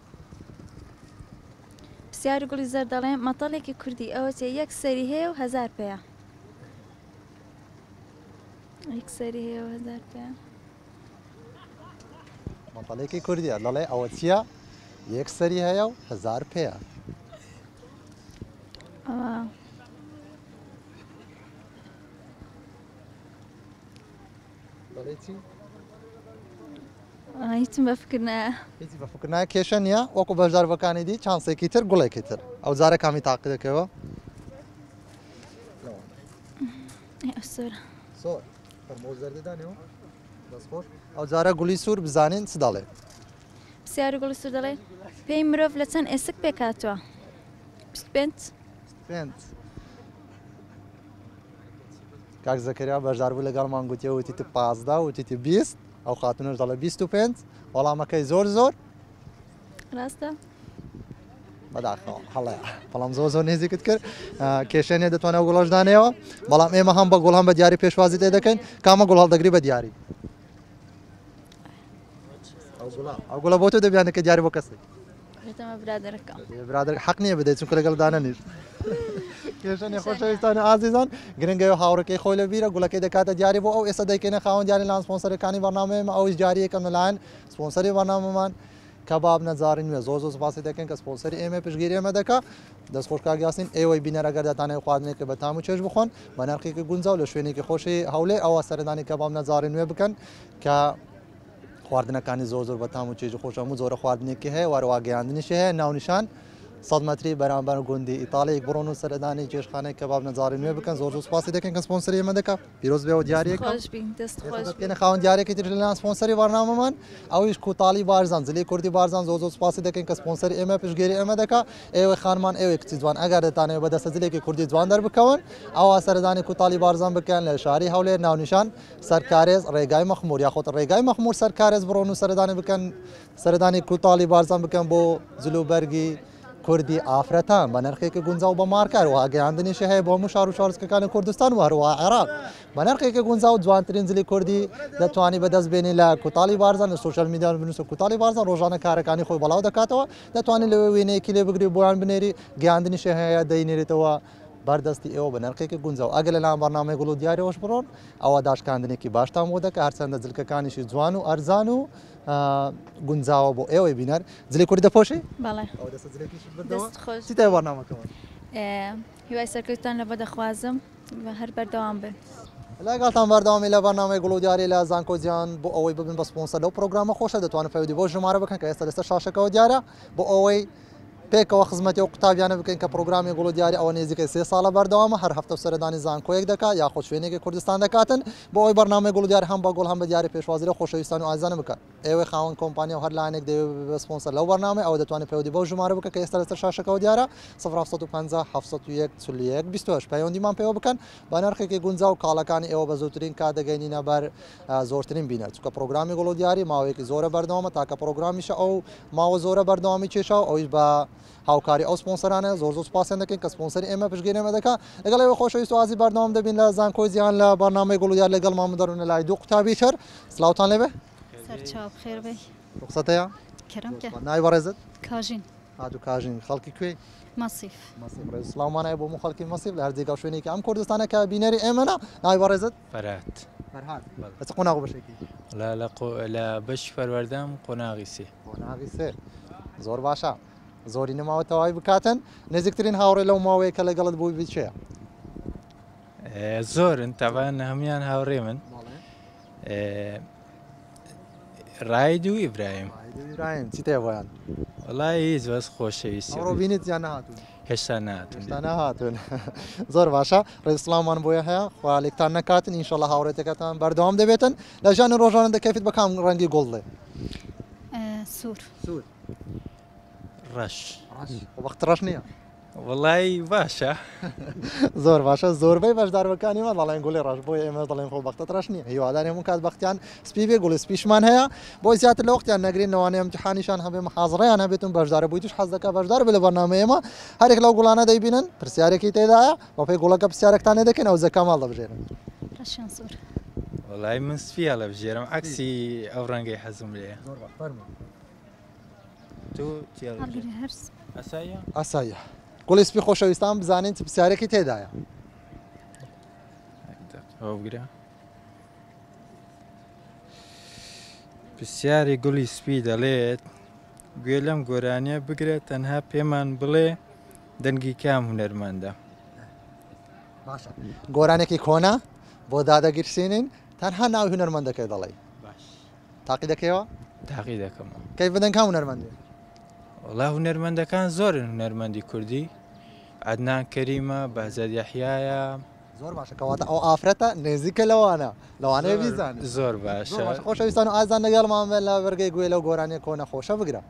پرسیاری گوڵی زەرد دەڵێن مەتەڵێکی کوردی ئەوە چێ یەک سەری هەیە و 1000 پێیە یەک سەری هەیە و 1000 پێیە مەتەڵێکی کوردیە دەڵێ ئەوە چییە یەک سەری هەیە و 1000 پێیە هیچم بەفکر نایە هیچ بەفکر نایە کێشە نییە وەکو بەشداربەکانی دی چانسێکی تر گوڵێکی تر ئەو جارە کامی تاقی دەکەوە ئەو جارە گوڵی سوور بزانین چ دەڵێ پرسیاری گوڵی سوور دەڵێ پێی مرۆڤ لە چەند ئێسک پێکاتوە 25 کاک زەکەریا بەشدار بوو لەگەڵمان گوتیە وتیتە 15 وتیتە 20 ئەو خاتونەش دەڵێ 25 وەڵامەکەی زۆر ڕاستە بەداخەوە هەڵەیە بەڵام زۆر نێزیکت کرد کێشێنێ دەتوانێت گوڵەشدانەوە بەڵام ئێمە هەم بە گوڵ هەم بە دیاری پێشوازی لێ دەکەین کامە گوڵ هەڵدەگری بە دیاری ئەو گوڵە بۆ تۆ دەبیانەکە دیاری بۆ کەسێک برادر حەق نییە بدەیت چونکە لەگەڵ دانە نیست کێشەنێ خۆشەویستانە ئازیزان گرنگەوە هاوڕەکەی خۆی لە بیرە گوڵەکەی دەکاتە دیاری بۆ ئەو ئێستا دەیکەنە خاوەن دیاری لان سپۆنسەرەکانی بەرنامەیەمە ئەویش جاریەکەم لەلایەن سپۆنسەری بەرنامەمان کەباب نەجاری نوێ زۆر سوپاسی دەکەن کە سپۆنسەری ئێمە پشگیری ئێمە دەکات دەستخۆش کاگیاسین ئێوەی بینەر ئەگەر دەتانەوێت خواردنێکە بە تام و چێژ بخۆن بە نرخێکی گونجاو لە شوێنێکی خۆشی هەولێ ئەوە سەردانی کەباب نەجاری نوێ بکەن کە خواردنەکانی زۆر بە تام و چێژی خۆش هەموو زۆرە خواردنێکی هەیە وەروە گەیاندنیشی هەیە ناونیشان 100 مەتری بەرامبەر گوندی ئیتاڵیەک بڕۆن و سەردانی چێشخانەی کەباب نەجاری نوێ بکەن زۆر سوپاسی دەکەن کە سپۆنسەری ئێمە دەکات پیرۆز بێەوە دیارەکە خاوەن دیارێکی تر لەلایەن سپۆنسەری بەرنامەمان ئەویش کوتاڵی بارزان جلەی کوردی بارزان زۆر سوپاسی دەکەن کە سپۆنسەری ئێمە پشگیری ئێمە دەکات ئێوە خانمان ئێوەی کچی جوان ئەگەر دەتانەوێت بەدەستە جلێکی کوردی جوان دەربکەون ئەوە سەردانی کوتاڵی بارزان بکەن لە شاری هەولێر ناونیشان سەرکارێز ڕێگای مەخموور یاخۆت ڕێگای مەخموور سەرکارێز بڕۆن و سەردانی بکەن سەردانی کوتاڵی بارزان بکەن بۆ جلوبەرگی کوردی ئافرەتان بە نرخێکی گونجاو بە مارکار و ئاگەیاندنیشی هەیە بۆ هەموو شار و شارستکەکانی کوردستان و هەروە عێراق بە نرخێکی گونجاو جوانترین جلی کوردی دەتوانی بەدەست بێنی لە کوتاڵی بارزان لە سوشال میدیا بنووسە کوتاڵی بارزان ڕۆژانە کارەکانی خۆی بەڵاو دەکاتەوە دەتوانێت لەوێ وێنەیەکی لێ بگری بۆیان بنێری گەیاندنیشی هەیە دەینێرێتەوە بەردەستی ئێوە بە نرخێکی گونجاو ئەگەر لەلایەن بەرنامەی گوڵ و دیاریەوەش بڕۆن ئەوە داشکاندنێکی باشتان بۆ دەکە هەرچەندە جلکەکانیشی جوان و ئەرزان و گونجاوە بۆ ئێوەی بینەر جلی کوردی دەپۆشی؟ بەڵێ چیتای بەرنامەکەەوە؟ هیوای سەرکەوتان لە بەدەخوازم بە هەر بەردەوام بن. لەگەڵتان بەردەوامی لە بەرنامەی گوڵ و دیاری لە زانکۆزیان بۆ ئەوەی ببن بە سپۆنسەر لەو پرۆگرامە خۆشە دەتوانن فەیدی بۆ ژمارە بکەن کە ئێستا لەسەر شاشەکەەوە دیارە بۆ ئەوەی پێکەوە خزمەتی و قوتابیانە بکەین کە پرۆگرامی گوڵ و دیاری ئەوە نێزیکەی 3 ساڵە بەردەوامە هەر هەفتە سەردانی زانکۆیەک دەکات یاخۆ شوێنێکی کوردستان دەکاتن بۆ ئەوی بەرنامەی گوڵ و دیاری هەم بە گوڵ هەم بە دیاری پێشوازی لە خۆشەویستان و ئازانە بکات ئێوەی خاوەن کۆمپانیا و هەر لایەنێک دەوێت بە سپۆنسەر لەو بەرنامەی ئەوە دەتوانێت پەیوەندی بۆ ژمارە بکە کە ئێستا لەسەر شاشەکەەوە دیارە 050 701 41 28 پەیوەندیمان پێوە بکەن بە نرخێکی گونجاو کاڵەکانی ئێوە بە زووترین کات دەگەینینە بەر زۆرترین بینەر چونکە پرۆگرامی گوڵ و دیاری ماوەیەکی زۆرە بەردەوامە تاکە پرۆگرامیشە ئەو ماوە زۆرە بەردەوامی کێشاو ئەویش بە هاوکاری ئەو سپۆنسەرانە زۆر سوپاسیان دەکەین کە سپۆنسەری ئێمە پشگیری ئێمە دەکات لەگەڵ ئێوە خۆشەویست و ئازی بەردەوام دەبین لە زانکۆزیان لە بەرنامەی گوڵ و دیار لەگەڵ مام دەڕونە لای دوو قوتابی تر سلااوتان لێبێ سەرچاو خێر بێ ڕوخسەتەیە کەرەمکە ناوی بەڕێزت کاژین هاتوو کاژین خەڵکی کوێی مەسیف سلااومانای بۆ هەموو خەڵکی مەسیف لە هەر جێگا و شوێنێکی ئەم کوردستانە کە بینەری ئێمەنا ناوی بەڕێزت فەرهاد بەچ قۆناغ بەشێکی لە بەشی فەروەردەم قۆناغی سێ قۆناغی سێ زۆر باشە زۆری نەماوە تەواوی بکاتن نزیکترین هاوڕێ لەو ماوەیە کە لەگەڵت بووی بچەیە زۆرن تاوان هەمویان هاوڕێ من ڕاید و ئیبراهیم چی تێ بۆیان وڵای هیچ بەس خۆشەویستی ئەوڕۆ بینیت یان نهاتون هێشتا نهاتون زۆر باشە ڕێزسڵامان بۆیە هەیە خوالێکتان نەکاتن ئینشەڵە هاوڕێتەکەتان بەردەوام دەبێتن لە ژیانی ڕۆژانە دەکەفیت بە کام ڕەنگی گوڵڵێ سوور ڕەش وەخت ڕەش نییە وڵی باشە زۆر باشە زۆربەی بەشدارەکانی وە دەڵێن گوڵی ڕەش بۆی ئێمە دەڵێن خۆ بەختە ڕەش نییە هیواداری هەموو کات بەختیان سپی بێ گوڵی سپیشمان هەیە بۆی زیاتر لە وەختیان نەگرین لەوانەیە امتحانیشان هەبێ محاضڕەیان هەبێتون بەشدارە بووی توش حەز دەکات بەشدار بێ لە بەرنامەیەمە هەرێک لەو گوڵانە دەیبینن پرسیارێکی تێدایە بە پێی گوڵەکە پرسیارێکتانێ دەکەن ئەو زەکەماڵ دەبژێرن وڵای من سپیە لە بژێرم عکسی ئەو ڕەنگەی حەزم لێ ئاسایە گوڵی سپی خۆشەویستان بزانین چ پرسیارێکی تێدایە بگرە پرسیاری گوڵی سپی دەڵێت گوێ لەم گۆرانیە بگرێت تەنها پێمان بڵێ دەنگی کام هونەرمەندە باشە گۆرانێکی کۆنا بۆ دادەگیرسێنین تەنها ناوی هونەرمەندەکەی دەڵێ تاقی دەکەیەوە تاقی دەکەم کەی بدەن کام هونەرمەندێ وڵا هونەرمەندەکان زۆرن هونەرمەندی کوردی عەدنان کەریمە بەهزەد یەحیایە زۆر باشە کەواتە ئەو ئافرەتە نێزیکە لەوانە لەوانەیە بیزان زۆر باشە خۆشەویستان و ئازان لەگەڵمان بێت لە بەرگەی گوێ لەو گۆرانیە کۆنە خۆشە بگرە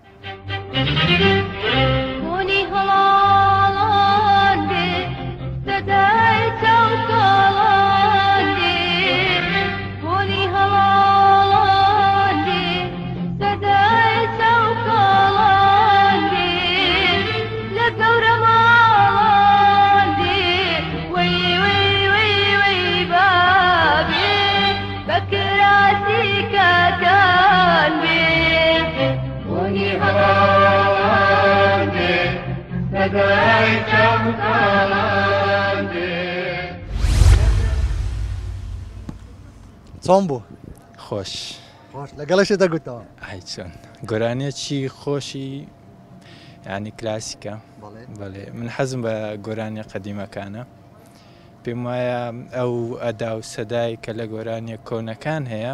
چۆن بوو؟ خۆش لەگەڵەشی دەگوتەوە ئای چۆن گۆرانیەکی خۆشی ینی کلاسیکە بەڵێ من حەزم بە گۆرانی قەدیمەکانە پێم وایە ئەو ئەدا و سەدای کە لە گۆرانیە کۆنەکان هەیە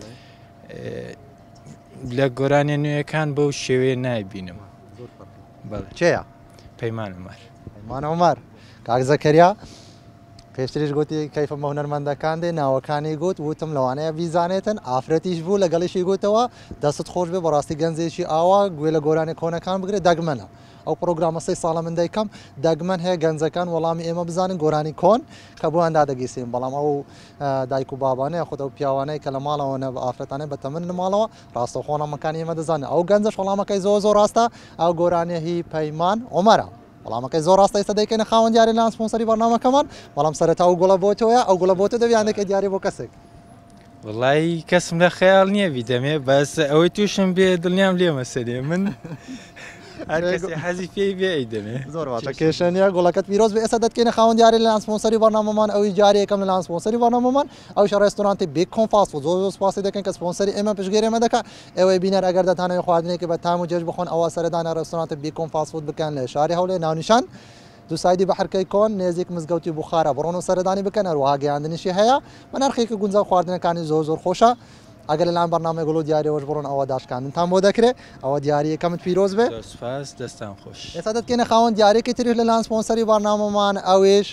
لە گۆرانیە نوێیەکان بەو شێوەیە نایبینم چێە؟ پەیمان عومەر. پەیمان عومەر کاک زەکەریا پێشتریش گوتی کەیفە هونەرمەندەکان دێ ناوەکانی گوت وتم لەوانەیە بیزانێتن ئافرەتیش بوو لەگەڵیشی گوتەوە دەست خۆش بێ بەڕاستی گەنجێکی ئاوا گوێ لە گۆرانی کۆنەکان بگرێت دەگمەنە ئەو پرۆگرامە 3 ساڵە من دەیکەم دەگمەن هەیە گەنجەکان وەڵامی ئێمە بزانن گۆرانی کۆن کە بۆیان دادەگەیسین بەڵام ئەو دایک و بابانەیە خۆت ئەو پیاوانەی کە لە ماڵەوە ئافرەتانەی بە تەمەن لە ماڵەوە ڕاستەوخۆنەمەکانی ئێمە دەزانێت ئەو گەنجەش وەڵامەکەی زۆر ڕاستە ئەو گۆرانیە هی پەیمان عومەرە وەڵامەکەی زۆر ڕاستە ئێستا دەیکەنە خاوەن دیاری لە سپۆنسەری بەرنامەکەمان بەڵام سەرەتا ئەو گوڵە بۆ تۆیە ئەو گوڵە بۆ تۆ دەبیان دەکەی دیاری بۆ کەسێک وڵی کەسم لە خەیاڵ نییە بیدەمێ بەس ئەوەی تووشم بێ دڵنیام لێمە سەرێ من حەزی پێی بێ دەمێ زۆر باشە کێشەنیە گوڵەکەت پیرۆز بێ ئێستا دەتکەینە خاوەن دیاری لە سپۆنسەری بەرنامەمان ئەوی جاری یەکەم لە سپۆنسەری بەرنامەمان ئەوش ڕێستۆرانتی بیگ کۆن فاست فود زۆر سپاسی دەکەن کە سپۆنسەری ئێمە پشتگیری ئێمە دەکات ئێوەی بینەر ئەگەر دەتانەوێت خواردنێکی بە تام و جێژ بخۆن ئەوە سەردانە ڕێستۆرانتی بیگ کۆن فاست فود بکەن لە شاری هەولێر ناونیشان دو سایدی بە حرکەی کۆن نێزیک مزگەوتی بخارە بڕۆن و سەردانی بکەن هەروەها گەیاندنیشی هەیە بە نرخێکی گونجاو خواردنەکانی زۆر خۆشە ئەگەر لەلایەن بەرنامەی گوڵ و دیاریەوەش بڕۆن ئەوە داشکاندنتان بۆ دەکرێت ئەوە دیاری یەکەمت پیرۆز بێ سپاس دەستان خۆش ئێستا دەتکەینە خاوەن دیارێکی تریش لەلایەن سپۆنسەری بەرنامەمان ئەوێش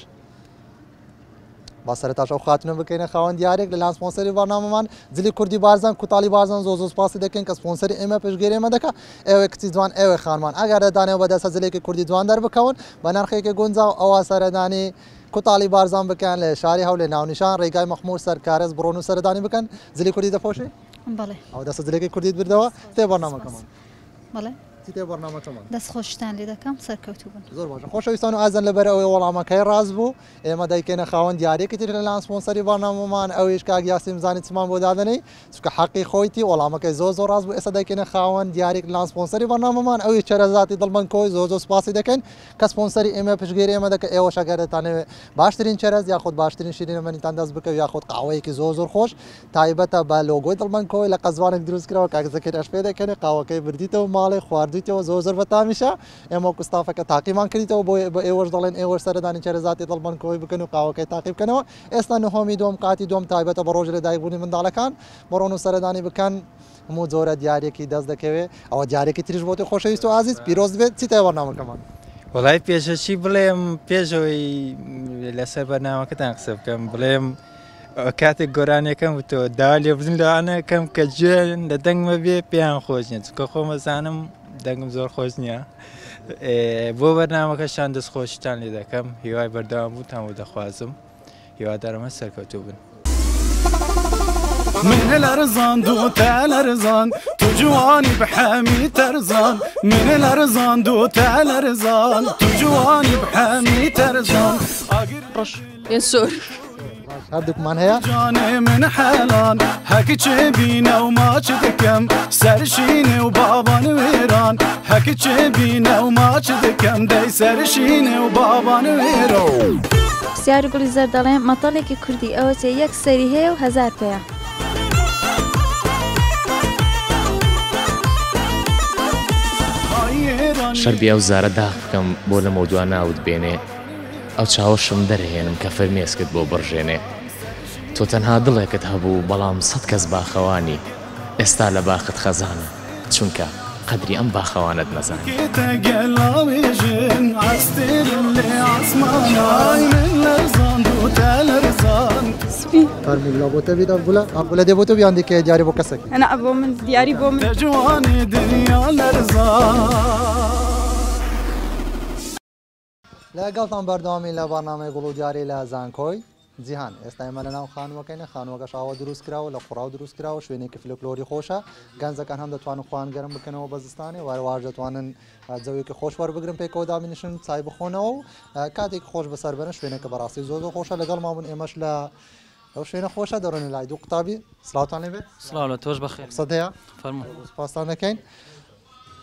با سەرەتاش ئەو خاتونە بکەینە خاوەن دیارێک لەلایەن سپۆنسەری بەرنامەمان جلی کوردی بارزان کوتاڵی بارزان زۆر سپاسی دەکەین کە سپۆنسەری ئێمە پشتگیری ئێمە دەکات ئێوە کچی جوان ئێوە خانمان ئەگەر دەدانێت بەدەستە جلێکی کوردی جوان دەربکەون بە نرخێکی گونجاو ئەوە سەردانی کوتاڵی بارزان بکەن لە شاری هەولێر ناونیشان ڕێگای مەخموور سەرکارێز بڕۆن و سەردانی بکەن جلی کوردی دەپۆشی بەڵێ ئەو دەستە جلێکی کوردیت بردەوە تێ بەرنامەکەمان بەڵێ تێ بەرنامەکەمان دەست خۆشتان لێ دەکەم سەرکەوتوو بن زۆر باشە خۆشەویستان و ئازن لەبەر ئەوەی وەڵامەکەی ڕاز بوو ئێمە دایکەنە خاوەن دیارێکی تر لەلایەن سپۆنسەری بەرنامەمان ئەویش کاک یاسین زانی چمان بۆ دادنەی چونکە حەقی خۆیتی وەڵامەکەی زۆر ڕاز بوو ئێستا دایکەنە خاوەن دیارێک لەلایەن سپۆنسەری بەرنامەمان ئەوی چەرەزاتی دڵبەنکۆی زۆر سپاسی دەکەین کە سپۆنسەری ئێمە پشتگیری ئێمە دەکە ئێوەش ئەگەر دەتانەوێت باشترین چەرەز یاخود باشترین شیرینەمەنیتان دەست بکەوێت یاخود قاوەیەکی زۆر خۆش تایبەتە بە لۆگۆی دڵبەنکۆی لە قەزوانێک دروست کراوە کاک زەکەریاش پێ دەکەنێ قاوەکەی بردیتەوە ماڵی خواردیتەوە زۆر بەتامیشە ئێمە کوستافەکە تاقیمان کردیتەوە بۆ ئێوەش دەڵێن ئێوەش سەردانی چەرەزاتی دڵبەنکۆی بکەن و قاوەکەی تاقی بکەنەوە ئێستا نهۆمی دۆم قاتی دۆم تایبەتە بە ڕۆژ لە دایکبوونی منداڵەکان بڕۆن و سەردانی بکەن هەموو جۆرە دیارێکی دەست دەکەوێت ئەوە دیارێکی تریش بۆ خۆشەویست و ئازیز پیرۆز بێت چی تای بەرنامەکەمان وڵای پێشەچی بڵێم پێشەوەی لەسەر بەرنامەکەتان قسە بکەم بڵێم کاتێک گۆرانەکەم وتەوە دا لێ بزن لەوانەکەم کە گوێن لە دەنگمە بێ پێیان خۆش نیە چکە خۆمەزانم دەنگم زۆر خۆش نییە بۆ بەرنامەکەشان دەست خۆشتان لێ دەکەم هیوای بەردەوام بووتان بۆ دەخوازم هیوادارمە سەرکەوتوو بن من الأرزان دوت الأرزان تجواني بحامي ترزان من الأرزان دوت الأرزان تجواني بحامي ترزان رش ينسور هەردووکمان هەیە جانێ من حەلان هەکی چێ بینە و ماچ دەکەم سەرشینێ و بابان وێران هەکی چێ بینە و ماچ دەکەم دەی سەرشینێ و بابان وێرە پرسیار گوڵی زەر دەڵێن مەتەڵێکی کوردی ئەوە چێ یەک سەری هەیە و 1000 پێیە شەربی ئەو زارە داخ بکەم بۆ لە مەودوان ناوت بێنێ ئەو چاوەشم دەرهێنم کە فەرمێسکت بۆ بڕژێنێ تۆ تەنها دڵێکت هەبوو بەڵام 100 کەس باخەوانی ئێستا لە باخت خەزانە چونکە قەدری ئەم باخەوانت نەزانێت فەرمی بڵاو بۆتە بیدا بولە دێ بۆ تۆ بیان دیکە دیاری بۆ کەسێک ئەنا بۆ من دیاری بۆ من جوانی دنیا لەرزان لەگەڵتان بەردەوامی لە بەرنامەی گوڵ و دیاری لە زانکۆی جیهان ئێستا ئێمە لەناو خانووەکەینە خانووەکەش ئاوا دروست کراوە لە قوڕاو دروست کراوە شوێنێکی فلکلۆری خۆشە گەنجەکان هەم دەتوانن خوان گەرم بکەنەوە بە زستانی وارواژ دەتوانن جەوێکی خۆش وەربگرن پێکەوە دامینشن چای بخۆنەوە و کاتێک خۆش بەسەر بنە شوێنێکە بەڕاستی زۆر خۆشە لەگەڵ مابوون ئێمەش لە ئەو شوێنە خۆشە دەڕۆنی لای دوو قوتابی سلااوتان لێبێت سلااو لە تۆش بەخێر سەدەیە فەرموو سپاسان دەکەین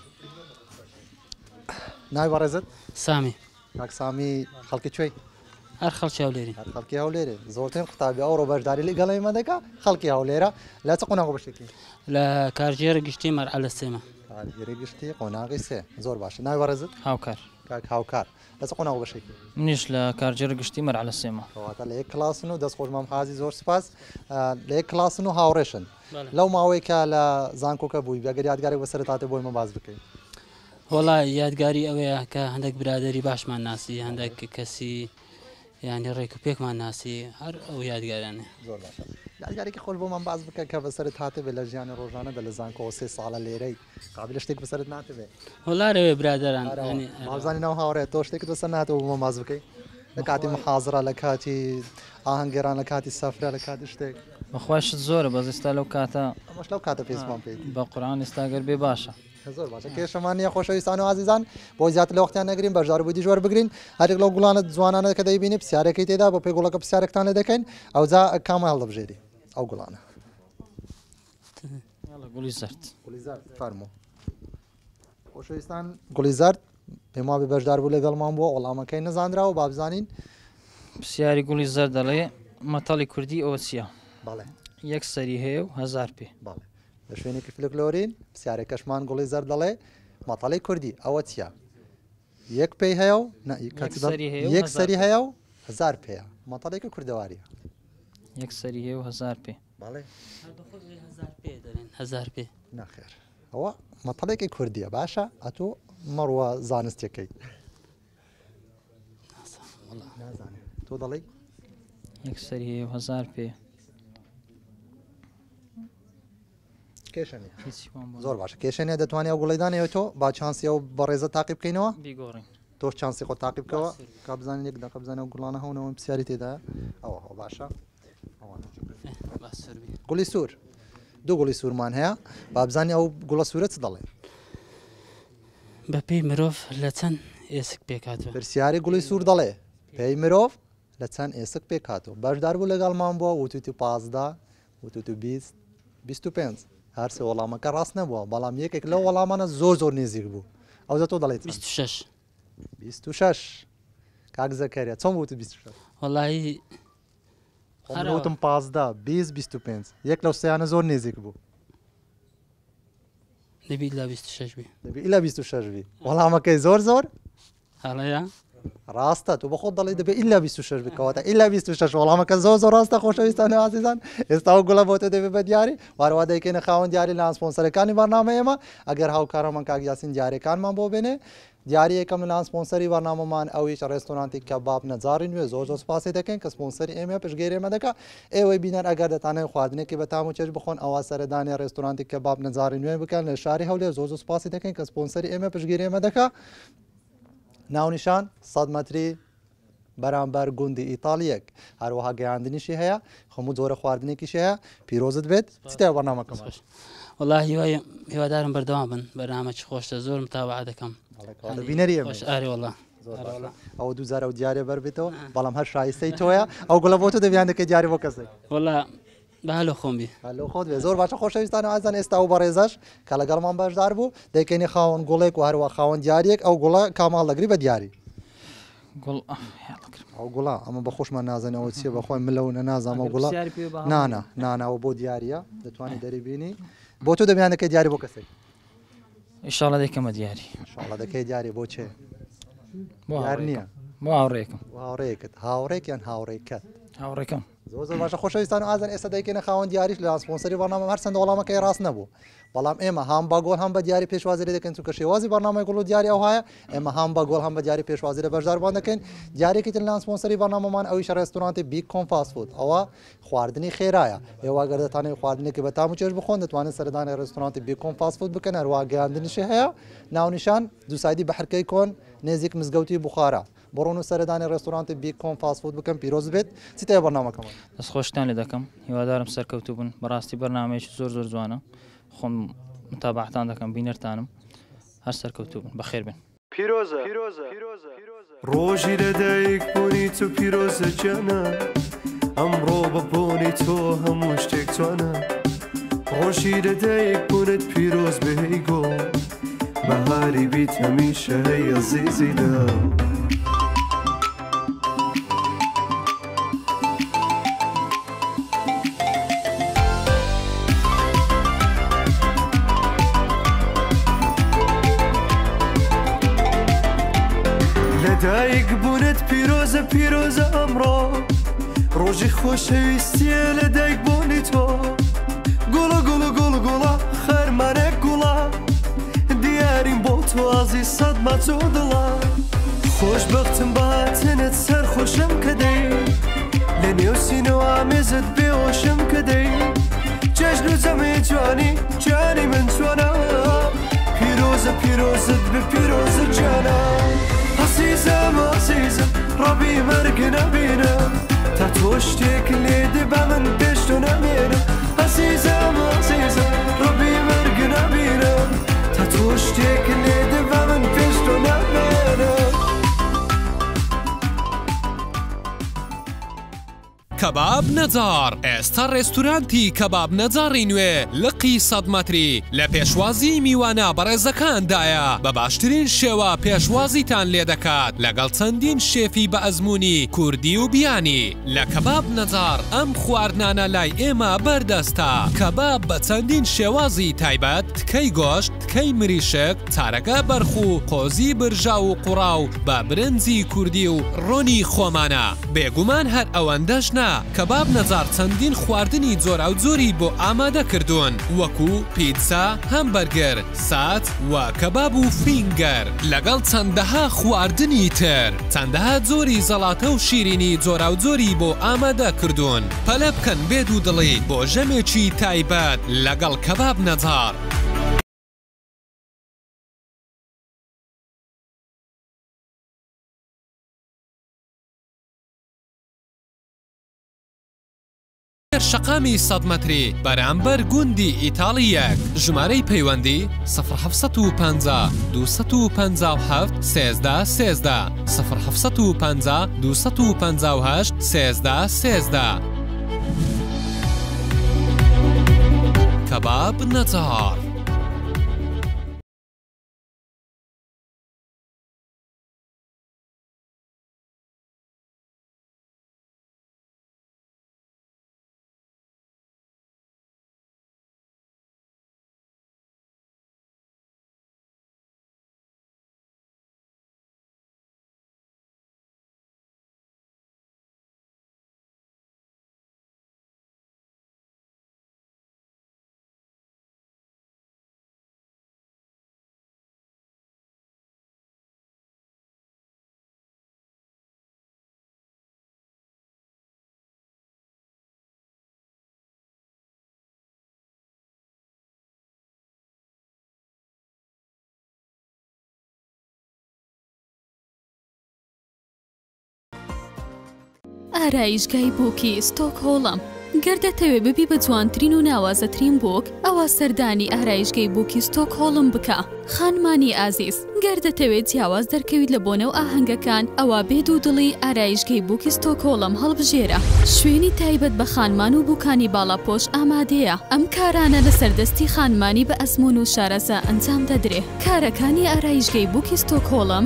ناوی بەڕێزت سامی کاک سامی خەڵکی کوێی هەر خەڵکی هەولێرین خەڵکی هەولێرێ زۆرترین قوتابی ئەوڕۆ بەشداری لە گەڵێمە دەکا خەڵکی هەولێرە لە چ قۆناغ بەشێکی لە کارژێرە گشتی مەرعەلە سێمە کارژێرە گشتی قۆناغی سێ زۆر باشە ناوی وەرزت هاوکار کاک هاوکار لە چ قۆناغ بەشێکی منیش لە کارژێرە گشتی مەرعەلە سێمە کەواتە لە یەک کلاسن و دەستخۆش مام حازی زۆر سپاس لە یەک کلاسن و هاوڕێشن لەو ماوەی کە لە زانکۆکە بووی بەگەر یادگارێک بەسەر تاتێ بۆی مە باز بکەین وڵای یادگاری ئەوەیە کە هەندێک برادری باشمان ناسی هەندێک کەسی یانی ڕێک و پێکمان ناسی هەر ئەو یادگارانێ زۆر باشە یادگارێکی خۆش بۆمان باز بکە کە بەسەرت هاتە بێ لە ژیانی ڕۆژانەدا لە زانکۆ 3 ساڵە لێرەی قابل شتێک بەسەرت ناتەوێ وڵارەوێ برادران مازانی ناو هاوڕێت تۆ شتێکت بەسەر ناتەوە بۆمە باز بکەی لە کاتی محازرە لە کاتی ئاهەنگێران لە کاتی سەفرە لە کاتی شتێک بەخواشت زۆرە بەس ئێستا لەو کاتە ئەمەش لەو کاتە پێسمان پێیت بە قورآن ئێستاگەر بێ باشە زۆر باشە کێشەمانە خۆشەویستان و عزیزان بۆ زیاتر لە وەختیان نەگرین بەشدار بوویدی ژوەر بگرین هەرێک لەو گوڵانە جوانانە کە دەیبینی پرسیارێکی تێدا بۆ پێی گوڵەکە پرسیارێکتان لێ دەکەین ئەو جا کامە هەڵدەبژێری ئەو گوڵانە گوڵی زەرد فەرموو خۆشەویستان گوڵی زەرد پێم وابێ بەشدار بوو لەگەڵمان بووە وەڵامەکەی نەزانراوە با بزانین پرسیاری گوڵی زەرد دەڵێ مەتەڵی کوردی ئەوە چییە بەڵێ یەک سەری هەیە و 1000 پێ بەڵێ لە شوێنێکی فلکلۆرین پرسیارێکەشمان گوڵی زەرد دەڵێ مەتەڵی کوردی ئەوە چییە یەک پێی هەیە و یەک سەری هەیە و 1000 پێەیە مەتەڵێکی کوردەواریە یەک سەری هەیە و 1000 پێ بەڵێ 1000 پێ ناخێر ئەوە مەتەڵێکی کوردیە باشە ئەتۆ مەڕوە زانستیەکەی تۆ دەڵێ یەک سەری هەیە و 1000 پێ کێشەنێ زۆر باشە کێشەنێ دەتوانێت ئەو گوڵەیدانەوە تۆ با چانسی ئەو بەڕێزە تاقی بکەینەوە تۆش چانسی خۆ تاقی بکەوە کا بزانین یەک دقە بزانێ و گوڵانە هەونەوە پرسیاری تێدا ئەوە باشە گوڵی سوور دوو گوڵی سوورمان هەیە با بزانانی ئەو گوڵە سوورە چ دەڵێ بە پێی مرۆڤ لە چەند ئێسک پێکاتەوە پرسیاری گوڵی سوور دەڵێ پێی مرۆڤ لە چەند ئێسک پێکاتەوە بەشدار بوو لەگەڵمان بووە وتوتی 15 وتوتی 20 25 هەر سێ وەڵامەکە ڕاست نەبووە بەڵام یەکێک لەو وەڵامانە زۆر نێزیک بوو ئەو تۆ دەڵێت 26 کاک زەکەریا چۆن وت 26 وەڵایی وتم 15 20 25 یەک لەو سەیانە زۆر نێزیک بوو دەبی لە 26 بی دەبی لە 26 بی وەڵامەکەی زۆر هەڵەیە ڕاستە تو بە خۆت دەڵێ دەبێت ئیلا 26 بکەوەتە ئیلا 26 وەڵامەکە زۆر ڕاستە خۆشەویستان عزیزان ئێستا ئەو گوڵە بۆ تۆ دەبێت بە دیاری وارووا دەیکەینە خاوەن دیاری لە ئاسپۆنسەرەکانی بەرنامە ئێمە ئەگەر هاوکارەمان کاک یاسین دیارەکانمان بۆ بێنێ دیاری یەکەم لە سپۆنسەری بەرنامەمان ئەویش ڕێستۆرانتی کەباب نەجاری نوێ زۆر سوپاسی دەکەین کە سپۆنسەری ئێمە پشتگیری ئێمە دەکات ئێوەی بینەر ئەگەر دەتانێت خواردنێکی بە تام و چێژ بخۆن ئەوە سەردانی ڕێستۆرانتی کەباب نەجاری نوێ بکەن لە شاری هەولێر زۆر سوپاسی دەکەین کە سپۆنسەری ئێمە پشتگیری ئێمە دەکات ناونیشان 100 مەتری بەرامبەر گوندی ئیتالیەک هەروەها گەیاندنیشی هەیە هەموو جۆرە خواردنێکیش هەیە پیرۆزت بێت چتیا بەرنامەکەم وڵاهی هیوادارم بەردەوام بن بەرنامەی خۆشتە زۆر متابعە دەکەم بینەری ئاری وڵا ئەو دووزارە و دیارێ بەربێتەوە بەڵام هەر شایستەی تۆیە ئەو گوڵە بۆ تۆ دەبیان دەکەی دیاری بۆ کەسێک وڵا بەهالۆ خۆمبی هەلۆ خۆت بێ زۆر باشە خۆشەویستان و ئازان ئێستا و بەڕێزەش کە لەگەڵمان بەشدار بوو دەیکەینی خاوەن گوڵێک و هەروە خاوەن دیارێک ئەو گوڵە کاماڵ دەگری بە دیاری ئەو گوڵا ئەمە بە خۆشمان نازانەوە چیە بەخۆی ملەو نازانمە گوڵە ناناوە بۆ دیارە دەتوانانی دەریبینی بۆ تۆ دەبیان دەکەی دیاری بۆ کەسێک ئیشاڵە دەکەمە دیاری شڵە دەکەی دیاری بۆ چێ نییە بۆ هاوڕێکم هاوڕێکت هاوڕێک یان هاوڕێکەت هاوڕێکم زۆر باشە خۆشەویستان و ئازان ئێستا دەیکەنە خاوەن دیاریش لە سپۆنسەری بەرنامە هەر چەند وەڵامەکەی ڕاست نەبوو بەڵام ئێمە هەم بە گۆڵ هەم بە دیاری پێشوازی دەکەن چونکە شێوازی بەرنامەی گوڵ و دیاری ئەو هەیە ئێمە هەم بە گۆڵ هەم بە دیاری پێشوازی لە بەشداربان دەکەین دیارێکی تر لە سپۆنسەری بەرنامەمان ئەویش ڕێستۆرانتی بیگ کۆم فاست فود ئەوە خواردنی خێرایە ئێوە گەر دەتوانێت خواردنێکی بە تام و چێژ بخۆن دەتوانێت سەردانی ڕێستۆرانتی بیگ کۆم فاست فود بکەن هەروە گەیاندنیشی هەیە ناونیشان دووسایدی بەحرکەی کۆن نێزیک مزگەوتی بوخارە بڕۆن و سەردانی ڕێستۆرانتی بیگ کۆم فاست فود بکەن پیرۆز بێت چیتە بەرنامەکەمان دەست خۆشتان لێ دەکەم هیوادارم سەرکەوتوو بن بەڕاستی بەرنامەیەکی زۆر جوانە خۆم متابعتان دەکەم بینەرتانم هەر سەرکەوتوو بن بەخێر بن پیرۆزە ڕۆژی لەدایک بوونی تو پیرۆزە جانە ئەمڕۆ بەبوونی تۆ هەموو شتێک توانە ڕۆژی لەدایک بوونت پیرۆز بهەیگۆ بەهاری بیت هەمیشە هەیە زیزیدا لەدایک بوونت پیرۆزە پیرۆزە ئەمڕۆ ڕۆژی خۆشەویستیە لەدایک بوونی تۆ گوڵە گوڵە گوڵە گوڵە خەرمانێک گوڵە دیاریم بۆ تۆ ئازی سەد ماچۆ دڵە خۆشبەختم بەهاتنت سەر خۆشم کە دەی لە نێو سینەوە ئامێزت بێهۆشم کە دەی جەژن و جەمێ جوانی جوانی من جوانە پیرۆزە پیرۆزت بە پیرۆزە جوانە عزیزم عزیزم ڕەبی مەرگ نەبینم تا تۆ شتێک لێ دەبە من پێش تۆ نەمێنم عزیزم عزیزم ڕەبی مەرگ نەبینم تا تۆ شتێک لێ دەبە من پێش تۆ نەمێنم کەباب نەجار ئێستا ڕێستورانتی کەباب نەجاری نوێ لقی 100 مەتری لە پێشوازی میوانە بەڕێزەکاندایە بە باشترین شێوە پێشوازیتان لێ دەکات لەگەڵ چەندین شێفی بە ئەزمموی کوردی و بیانی لە کەباب نەجار ئەم خواردنانە لای ئێمە بەردەستە کەباب بە چەندین شێوازی تایبەت تکەی گۆشت تکەی مریشک چارەکە بەرخ و قۆزی برژا و قوڕاو بە برنجی کوردی و ڕۆنی خۆمانە بێگومان هەر ئەوەندەش نا کەباب نەجار چەندین خواردنی جۆرا و جۆری بۆ ئامادە کردوون وەکو پیتزا هەمبەرگەر سات و کەباب و فینگەر لەگەڵ چەندەها خواردنی تر چەندەها جۆری زەڵاتە و شیرینی جۆرا و جۆری بۆ ئامادە کردوون پەلە بکەن بێت و دڵی بۆ ژەمێکی تایبەت لەگەڵ کەباب نەجار شقامی 100 مەتری بەرامبەر گوندی ئیتاڵیەک ژمارەی پەیوەندی 050 257 13 13 050 258 13 13 کەباب نەجار ئارایشگای بۆکی ستۆکهۆڵم گەر دەتەوێت ببی بە جوانترین و ناوازەترین بۆک ئەوە سەردانی ئارایشگەی بۆکی ستۆکهۆڵم بکە خانمانی ئازیز گەر دەتەوێت جیاواز دەرکەویت لە بۆنە و ئاهەنگەکان ئەوە بێت و دڵی ئارایشگەی بۆکی ستۆکهۆڵم هەڵبژێرە شوێنی تایبەت بە خانمان و بووکانی باڵاپۆش ئامادەیە ئەم کارانە لە سەردەستی خانمانی بە ئەزمون و شارەزە ئەنجام دەدرێ کارەکانی ئارایشگەی بۆکی ستۆکهۆڵم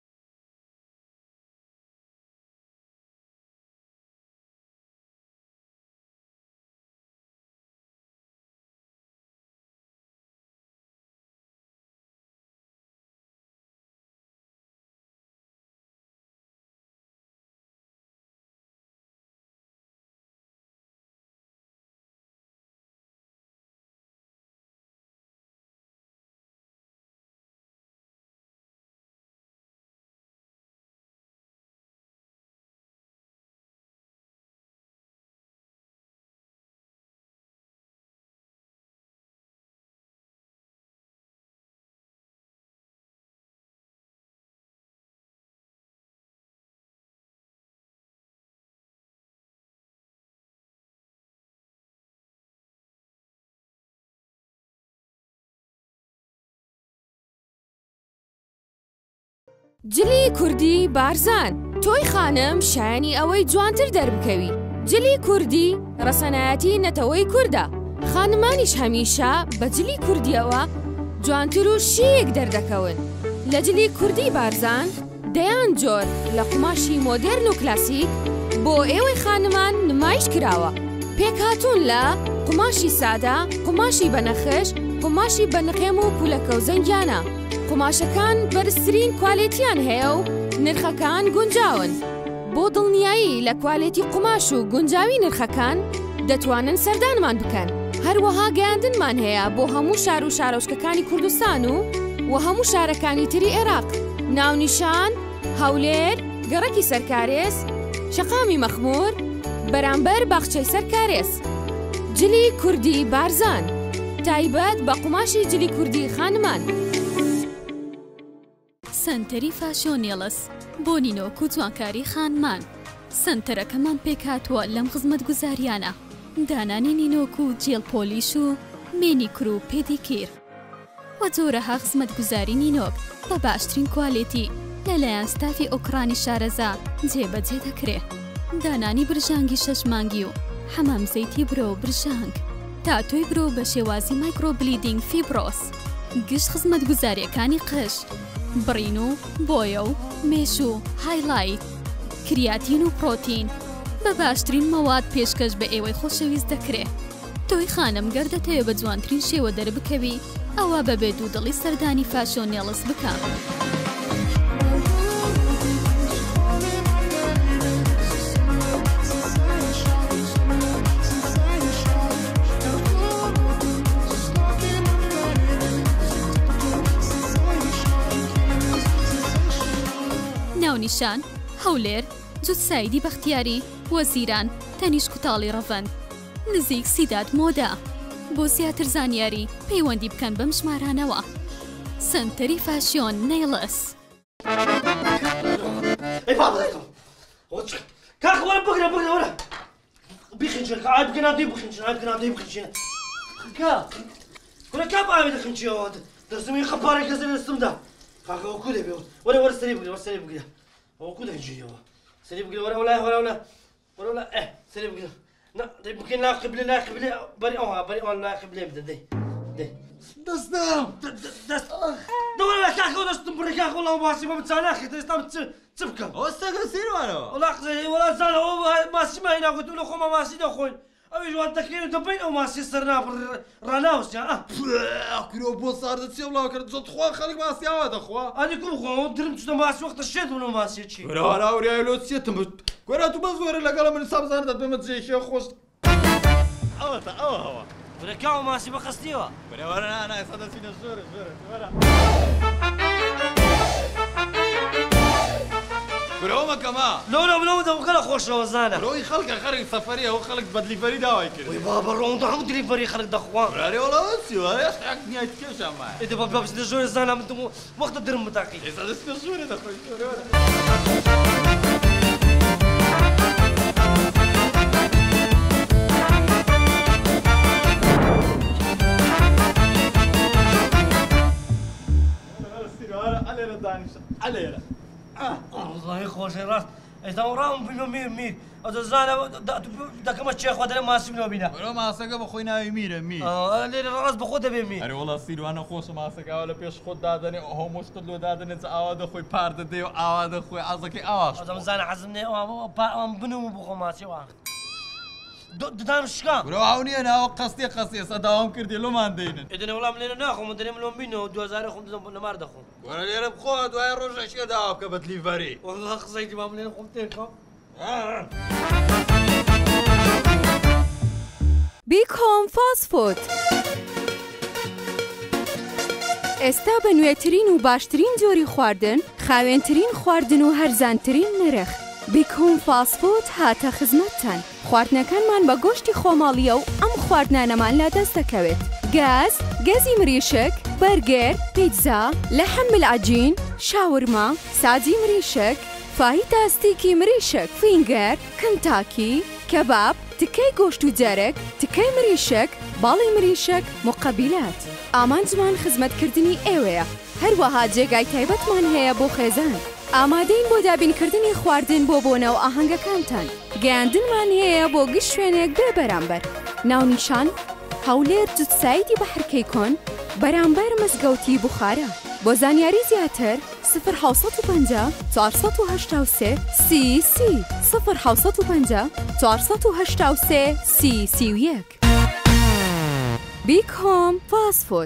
جلی کوردی بارزان تۆی خانم شایانی ئەوەی جوانتر دەربکەوی جلی کوردی ڕەسەنایەتی نەتەوەی کووردە خانمانیش هەمیشە بە جلی کوردیەوە جوانتر و شیک دەردەکەون لە جلی کوردی بارزان دەیان جۆر لە قوماشی مۆدێرن و کلاسیک بۆ ئێوەی خانمان نمایش کراوە پێکهاتوون لە قوماشی سادە قوماشی بەنەخش قوماشی بەنقێم و پولەکە و زەنگیانە قوماشەکان بەرزترین کوالێتیان هەیە و نرخەکان گونجاون بۆ دڵنیایی لە کوالێتی قوماش و گونجاوی نرخەکان دەتوانن سەردانمان بکەن. هەروەها گەیاندنمان هەیە بۆ هەموو شار و شارۆچکەکانی کوردستان و هەموو شارەکانی تری عێراق. ناونیشان، هەولێر، گەڕەکی سەرکارێز، شەقامی مەخموور، بەرامبەر باخچەی سەرکارێز. جلی کوردی بارزان تایبەت بە قوماشی جلی کوردی خانمان. سنتەری فاشۆنێڵس بۆ نینۆک و جوانکاری خانمان. سنتەرەکەمان پێکاتوە لەم خزمەت گوزاریانە دانانی نینۆک و جێڵ پۆلیش و مێنیکر و پێدیکیر و جۆرەها خزمەت گوزاری نینۆک بە باشترین کوالێتی لەلایەن ستافی ئۆکرانی شارەزا جێبەجێ دەکرێت. دانانی برژانگی 6 مانگی و حەمامزەیتی برۆ و برژانگ، تاتۆی برۆ بە شێوازی مایکرۆبلیدینگ فیبرۆس، گشت خزمەت گوزاریەکانی قش، بڕین و بۆیە و مێش و هایلایت، کریاتین و پرۆتین بە باشترین مەواد پێشکەش بە ئێوەی خۆشەویست دەکرێت. تۆی خانم گەردەتەوێت بە جوانترین شێوە دەربکەوی ئەوە بەبێ دوودڵی سەردانی فاشۆنێڵس بکە. ناونیشان، هەولێر، جوت سایدی بەختیاری، وەزیران، تەنیش کوتاڵی ڕەڤەند، نزیک سیدات مۆدا. بۆ زیاتر زانیاری پەیوەندی بکەن بەم ژمارانەوە. سنتەری فاشیۆن نێڵس. كاخ ولا بقرا ولا بيخنجر عاد بقنا دي بخنجر عاد بقنا دي بخنجر كا ولا كاب عامل خنجر درسمي خبارك كذا السمده كاخ وكده بيو ولا سريب بقرا هو كده خنجر سريب بقرا ولا سريب بقرا لا يمكن لا قبل بري لا قبل بدا دي دس دور لا كاخ ولا استمبر كاخ والله ماشي ما بتساناخ تبكى استاذ سيروانو ولا زال ماشي ما هنا قلت له خوما ماشي دخول ابي جوان تكلين دبين او ماشي صرنا راناوس يا كيلو بو صار تسي والله كنت زوت خوا خليك ماشي هذا خوا انا كل خوا درمت ماشي وقت الشد ولا ماشي شي لا وريا لو تسيتم كراتو بزور لا قال من صاب زانت بما تجي شي خوش هو ولا كاو ماشي بقصديوا ولا انا صدق فينا الزور بروما كمان لو ده وكلا خوش روزانا روي خلق خرج سفريه هو خلق بدلي فريد هاي كده وي بابا روم عم دلي فريد خلق دخوان راري ولا اسيو ايش حق نهايه كيف معي انت بابا بس نجور زانا من وقت الدرم بتاعي اذا لسه نجور ده خوي علينا دانش علينا والله خوش راس اذا وراهم بالمير هذا زانا داك ما تشيخ هذا ما سمنوا بينا ولا ما سقى بخوينا يمير اللي راس بخوده بيمير اري والله سير وانا خوش ما سقى ولا بيش خود دادني هو مشتلو دادني عواد خوي بارد دي عواد خوي عزكي اواش هذا زانا حزمني بنو بخو ما سي واخ دام شكا برو عوني انا قصدي صداهم كردي لو ما عندنا اذا والله ملينا ناخذ مدري ملون بينو 2005 نمر دخو وانا اللي بخو دواي رجع شي داو كبت لي فري والله قصيتي ما ملينا قمتيكم بیگ هۆم فاست فود ئێستا بە نوێترین و باشترین جۆری خواردن خاوێنترین خواردن و هەرزانترین نرخ بیگ هۆم فاست فود هاتە خزمەتتان خواردنەکانمان بە گۆشتی خۆماڵیە و ئەم خواردنانەمان لا دەست دەکەوێت گەزی مریشک بەرگەر پیتزا لەحم بالعجین شاورما سادی مریشک فاهیتا ستیکی مریشک فینگەر کنتاکی کەباب تکەی گۆشت و جەرگ تکەی مریشک باڵی مریشک مقەبیلات ئامانجمان خزمەتکردنی ئێوەیە هەروەها جێگای تایبەتمان هەیە بۆ خێزان ئامادەین بۆ دابینکردنی خواردن بۆ بۆنەوە ئاهەنگەکانتان گەیاندنمان هەیە بۆ گشت شوێنێک بێ بەرامبەر ناونیشان هەولێر جوتسایدی بەحرکەی کۆن بەرامبەر مزگەوتی بوخارە بۆ زانیاری زیاتر 1950 483 30 1950 483 30 بیگ هۆم فاست فود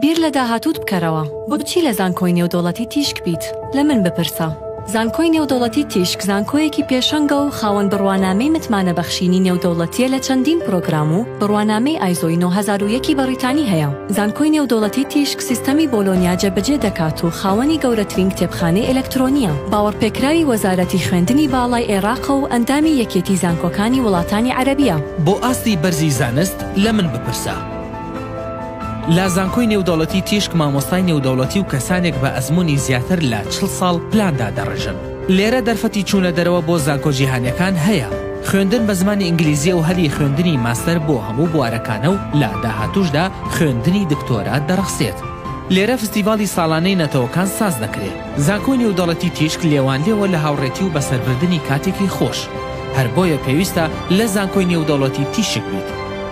بیر لە داهاتوت بکەرەوە بۆچی لە زانکۆی نێودوڵەتی تیشک بیت لە من بپرسە. زانکۆی نێودوڵەتی تیشک زانکۆیەکی پێشەنگە و خاوەن بڕوانامەی متمانەبەخشینی نێودوڵەتیە لە چەندین پرۆگرام و بڕوانامەی ئایزۆی 9001 بەریتانی هەیە. زانکۆی نێودوڵەتی تیشک سیستەمی بۆلۆنیا جێبەجێ دەکات و خاوەنی گەورەترین کتێبخانەی ئەلەکترۆنیە. باوەڕپێکراوی وەزارەتی خوێندنی باڵای عێراق و ئەندامی یەکێتی زانکۆکانی وڵاتانی عەرەبیە. بۆ ئاستی بەرزی زانست لە من بپرسە. لا زانکۆی نێودوڵەتی تیشک مامۆستای نێودوڵەتی و کەسانێک بە ئەزمموی زیاتر لە 40 ساڵ پلاندا دەڕژن. لێرە دەرفەتی چوونە دەرەوە بۆ زانکۆ جیهانیەکان هەیە. خوێندن بە زمانی ئینگلیزی و هەلی خوێندنی ماستەر بۆ هەموو بوارەکانە و لە داهاتوشدا خوێندنی دکتۆرا دەڕخسێت. لێرە فستیڤاڵی ساڵانەی نەتەوەکان ساز دەکرێت. زانکۆی نێودوڵەتی تیشک لێوانلێوە لە هاوڕێتی و بەسەربردننی کاتێکی خۆش. هەر بۆیە پێویستە لە زانکۆی نێودوڵەتی تیشک بیت.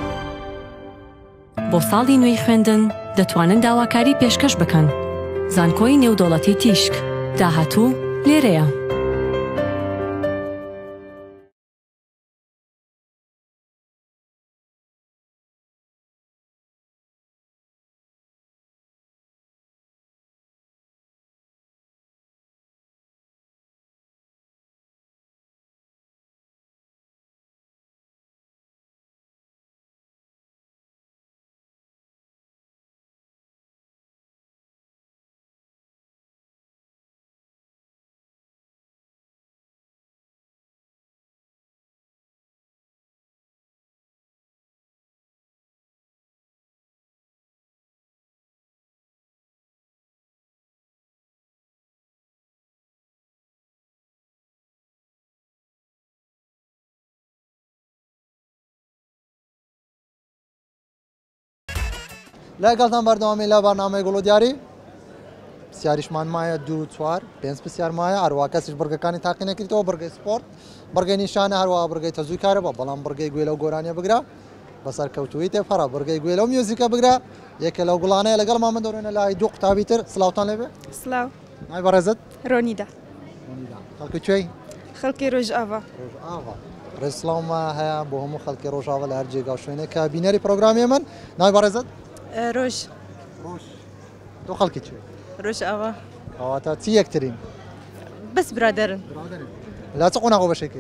بۆ ساڵی نوێی خوێندن دەتوانن داواکاری پێشکەش بکەن. زانکۆی نێودوڵەتی تیشک داهاتوو لێرەیە. لەگەڵتان بەردەوامی لە بەرنامەی گوڵ و دیاری پرسیاریشمان مایە 2 4 5 پرسیار مایە هەروە کەسیش بڕگەکانی تاقی نەکردەوە بڕگەی سپۆرت بڕگەی نیشانە هەروە بڕگەی تەزووی کارە بە بەڵام بڕگەی گوێلە و گۆرانیە بگرە بەسەر کەوتوی تێپەڕە بڕگەی گوێلە و میوزیکە بگرە یەکە لەو گوڵانەیە لەگەڵمان مندۆڕێنە لای دوو قوتابی تر سلااوتان لێبێ سلااو نای بەڕێزت ڕۆنیدا خەڵکی کوێی خەڵکی ڕۆژئاوا ڕێسڵاومە هەیە بۆ هەموو خەڵکی ڕۆژاوە لە هەر جێگا شوێنێک کە بینەری پرۆگرامی من نای بەڕێزت ڕۆژ تۆ خەڵکی کوێ ڕۆژئاوا ئەواتە چی یەکترین بەس برادرن لا چ قۆناغۆ بەشێکی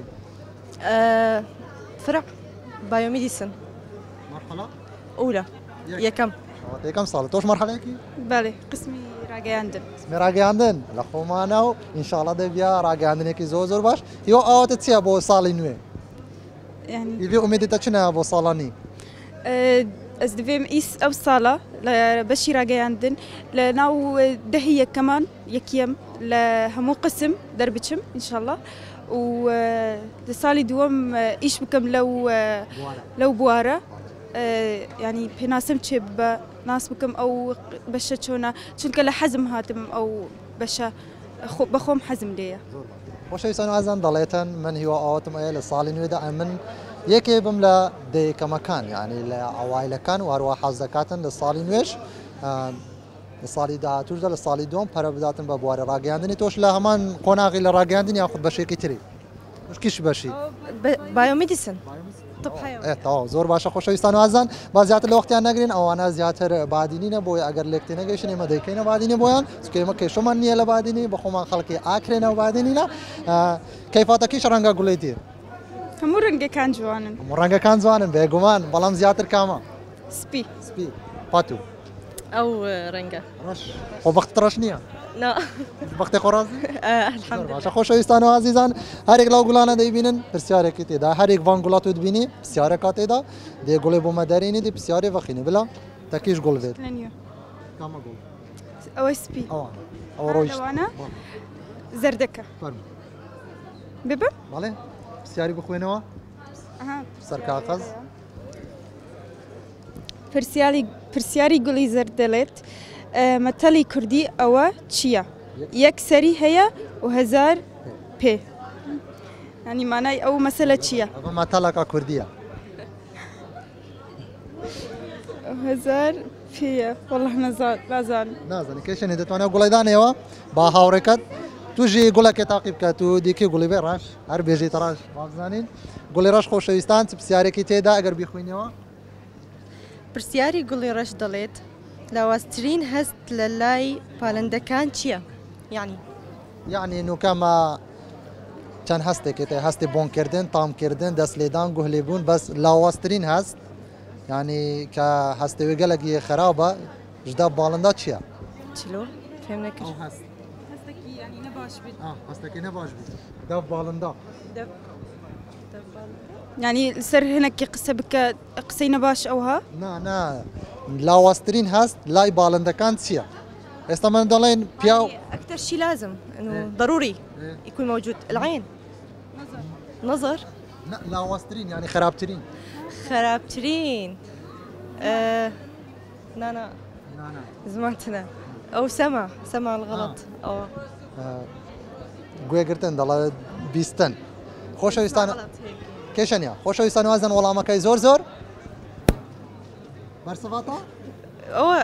فرق بايوميديسن مرحلة أولى يكم يكم صار توش مرحلەیەکی بالي قسمي راقياندن قسمی ڕاگەیاندن لە خۆمانە و ئینشاڵڵا دەبیا ڕاگەیاندنێکی زۆر باش هیوا ئەوەتە چییە بۆ ساڵی نوێ يعني ئومێدتە چنە بۆ ساڵانی ئەس دەبێم ئیس ئەو ساڵە لە بەشی ڕاگەیاندن لە ناو دەهی یەکەمان یەکیەم لە هەموو قسم دەربچم ئینشاڵڵا و لە ساڵی دووەم ئیش بکەم لەو بوارە ینی پێناسم چێ بە ناس بکەم ئەو بەشە چۆنە چونکە لە حەزم هاتم ئەو بەشە بەخۆم حەزم لێیە خۆشەویستان و ئازان دەڵێتن من هیوا ئاواتم ئەیە لە ساڵی نوێدا من یەکێ بم لە دەیەکەمەکان یعنی لە ئەوایلەکان و هەروە حەز دەکاتن لە ساڵی نوێش لە ساڵی داهاتووشدا لە ساڵی دوم پەرە بداتن بە بوارە ڕاگەیاندنی تۆش لە هەمان قۆناغی لە ڕاگەیاندنی یاخود بەشێکی تری کیش بەشی بايوميديسن زۆر باشە خۆشەویستان و ئازان با زیاتر لە وەختیان نەگرین ئەوانە زیاتر بادینینە بۆی ئەگەر لێکتی نەگەیشتن ئێمە دەیکەینە بادینی بۆیان چکە ئێمە کێشەمان نییە لە بادینی بە خۆمان خەڵکی ئاکرێنەوە بادینینە کەیفاتەکەیش ڕەنگە گوڵی تیر هەموو ڕەنگەکان جوانن هەموو ڕەنگەکان جوانن بێگومان بەڵام زیاتر کامە سپی پاتوو ئەو ڕەنگە خۆ بەخت ڕەش نییە بەختی خۆڕازی باشە خۆشەویستان و عزیزان هەرێک لەو گوڵانە دەیبینن پرسیارێکی تێدا هەرێک ڤان گوڵات و دبینی پرسیارێکا تێدا دێ گوڵێ بۆ مەدەرینی دی پرسیارێ ڤەخینی بلا تەکیش گوڵ بێت ئەوەی سپی ئەوە ڕۆیشت زەردەکە ببم بەڵێ پرسیاری بخوێنەوە سەر کاغەز پرسیاری گوڵی زەرد دەڵێت مەتەڵی کوردی ئەوە چییە؟ یەک سەری هەیە و 1000 پێ ینی مانای ئەو مەسەلە چییە؟ ئەوە مەتەڵەکە کوردیە 1000 پێیە وەڵڵاه نازانم کێشێنێ دەتوانێت گوڵەیدانەوە با هاوڕێکەت توژی گوڵەکە تاقی بکات و دیکە گوڵی بێ ڕاش هەر بێژیت ڕاش بازانین گوڵی ڕەش خۆشەویستان پرسیارێکی تێدا ئەگەر بیخوینەوە پرسیاری گوڵی ڕەش دەڵێت لاواسترین هەست لە لای پالەندەکان چییە؟ یعنی نوکەمە چەند هەستێکێت هەستی بۆنکردن تامکردن دەست لێدان گوهلێبوون بەس لاواسترین هەست یعنی کە هەستەوێ گەلێکی خراپە ژدا باڵندا چییە؟ چلۆ فێم نەکرد هەستەکەی نەباش بوو دەف باڵندا يعني سر هناك قصة بك قصي نباش أوها؟ نا لاواسترين هست لاي باڵندەکان چییە؟ ئێستا من دەڵێن پیاو أكثر شيء لازم إنه ضروري يكون موجود العين نظر لاواسترين يعني خرابترين نا زمانتنا أو سمع الغلط أو گوێگرتن دەڵێ بیستن خۆشەویستان کێشەنیا خۆشەویستان وازن وەڵامەکەی زۆر بەرسەفاتە؟ ئەوە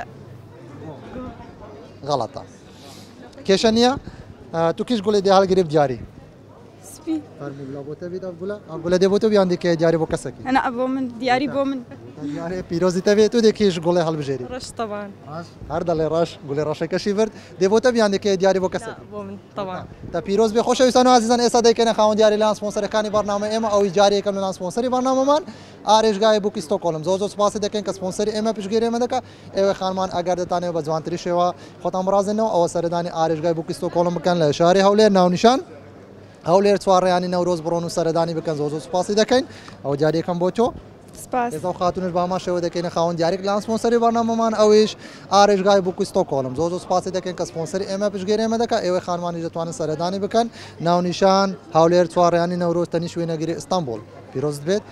غەڵەتە کێشە نییە تو کیش گوڵی دێ هەڵگریب دیاری سبي فەرموو بۆ تەبێت گوڵە دێ بۆ تۆ بیان دیکە دیاری بۆ کەسێکی أنا أبو من دياري بو من دیارێ پیرۆزی تەبێت تو دێکیش گوڵی هەڵبژێری ڕەش طبعا هەر دەڵێ ڕەش گوڵی ڕەشەکەشی برد دێ بۆ تە بیان دیکە دیاری بۆ کەسێک بۆ من طبعا تا پیرۆز بێ خۆشەویستان و عزیزان ئێستا دەیکەنە خاوەن دیاری لە سپۆنسەرەکانی بەرنامە ئێمە ئەوەی جاری یەکەم لە سپۆنسەری بەرنامەمان ئارێژگای بووکی ستۆکۆڵم زۆر سوپاسی دەکەین کە سپۆنسەری ئێمە پشتگیری ئێمە دەکات ئێوە خانمان ئەگەر دەتانێت بە جوانتری شێوە خۆتان بڕازێنەوە ئەوە سەردانی ئارێژگای بووکی ستۆکۆڵم بکەن لە شاری هەولێر ناونیشان هەولێر چوارڕێیانی نەورۆز بڕۆن و سەردانی بکەن زۆر سوپاسی دەکەین ئەوە دیاری یەکەم بۆ تۆ ئێستا خاتونش باما شێوە دەکەینە خاوەن دیارێک لە سپۆنسەری بەرنامەمان ئەویش ئارێژگای بووکی ستۆکۆڵم زۆر سوپاسی دەکەین کە سپۆنسەری ئێمە پشتگیری ئێمە دەکات ئێوە خانمانی دەتوانن سەردانی بکەن ناونیشان هەولێر چوارڕێیانی نەورۆز تەنیش وێنەگیری ئیستانبول پیرۆزت بێت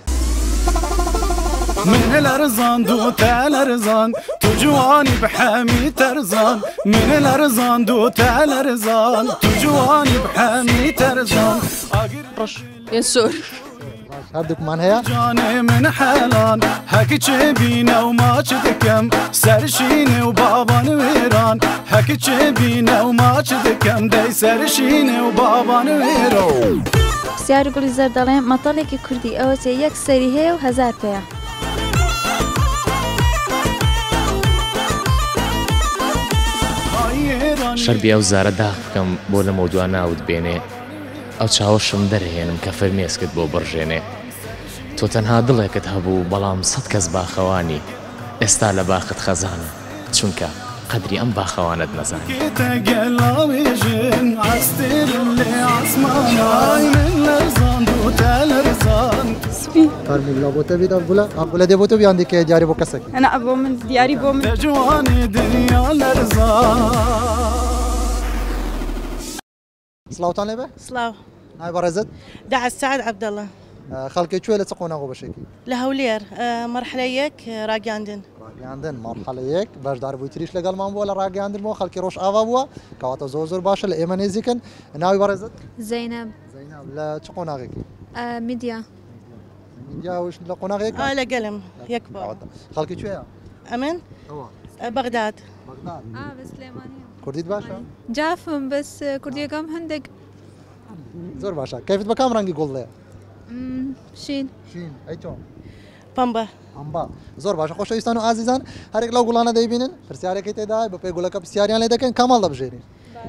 من الأرزان دوت الأرزان تجواني بحامي ترزان من الأرزان دوت الأرزان تجواني بحامي ترزان رش ينسور هردوكمان هيا جاني من حلان هكي تشبينا وما تدكم سرشيني وبابا نويران هكي تشبينا وما تدكم داي سرشيني وبابا نويران سیار گوڵی زەر دەڵێن مەتەڵێکی کوردی ئەوە چێ یەک سەری هەیە و هەزار پێیە شەربی ئەو زارە داخ بکەم بۆ لە مەودووە ناوت بێنێ ئەو چاوەشم دەرهێنم کە فەرمێسکت بۆ بڕژێنێ تۆ تەنها دڵێکت هەبوو بەڵام 100 کەس باخەوانی ئێستا لە باخت خەزانە چونکە قدری ئەم باخەوانت نەزان فەرموو بۆ تەبێت گوڵە دێ بۆ تۆ بیان دیکە دیاری بۆ کەسێکی أنا أبو من دياري بو من جواني دنيا الأرزان سلااوتان لێبێ سلااو نای بەڕێزت دع السعد عبد الله خەڵکی کوێ لە چ قۆناغۆ بەشێکی لە هەولێر مرحلە یەک ڕاگەاندن ڕاگەاندن مەرحەلە یەک بەشدار بووی تریش لەگەڵمان بووە لە ڕاگەاندنەوە خەڵکی ڕۆژ ئاوا بووە کەواتە زۆر باشە لە ئێمە نێزیکن ناوی بەڕێزت زەینەب لە چ قۆناغێکی میدیا میدیاوش لە قۆناغێک لە گەلم یەک خەڵکی کوێیە ئەمن بەغداد کوردیت باشە جافم بەس کوردیەکەم هەندێک زۆر باشە کەیفت بە کام ڕەنگی گوڵ لێ شین ئەی چۆن پەمبە ئەمبا زۆر باشە خۆشەویستان و ئازیزان هەرێک لەو گوڵانە دەیبینن پرسیارێکی تێدا بە پێی گوڵەکە پرسیاریان لێ دەکەن کاماڵ دەبژێنین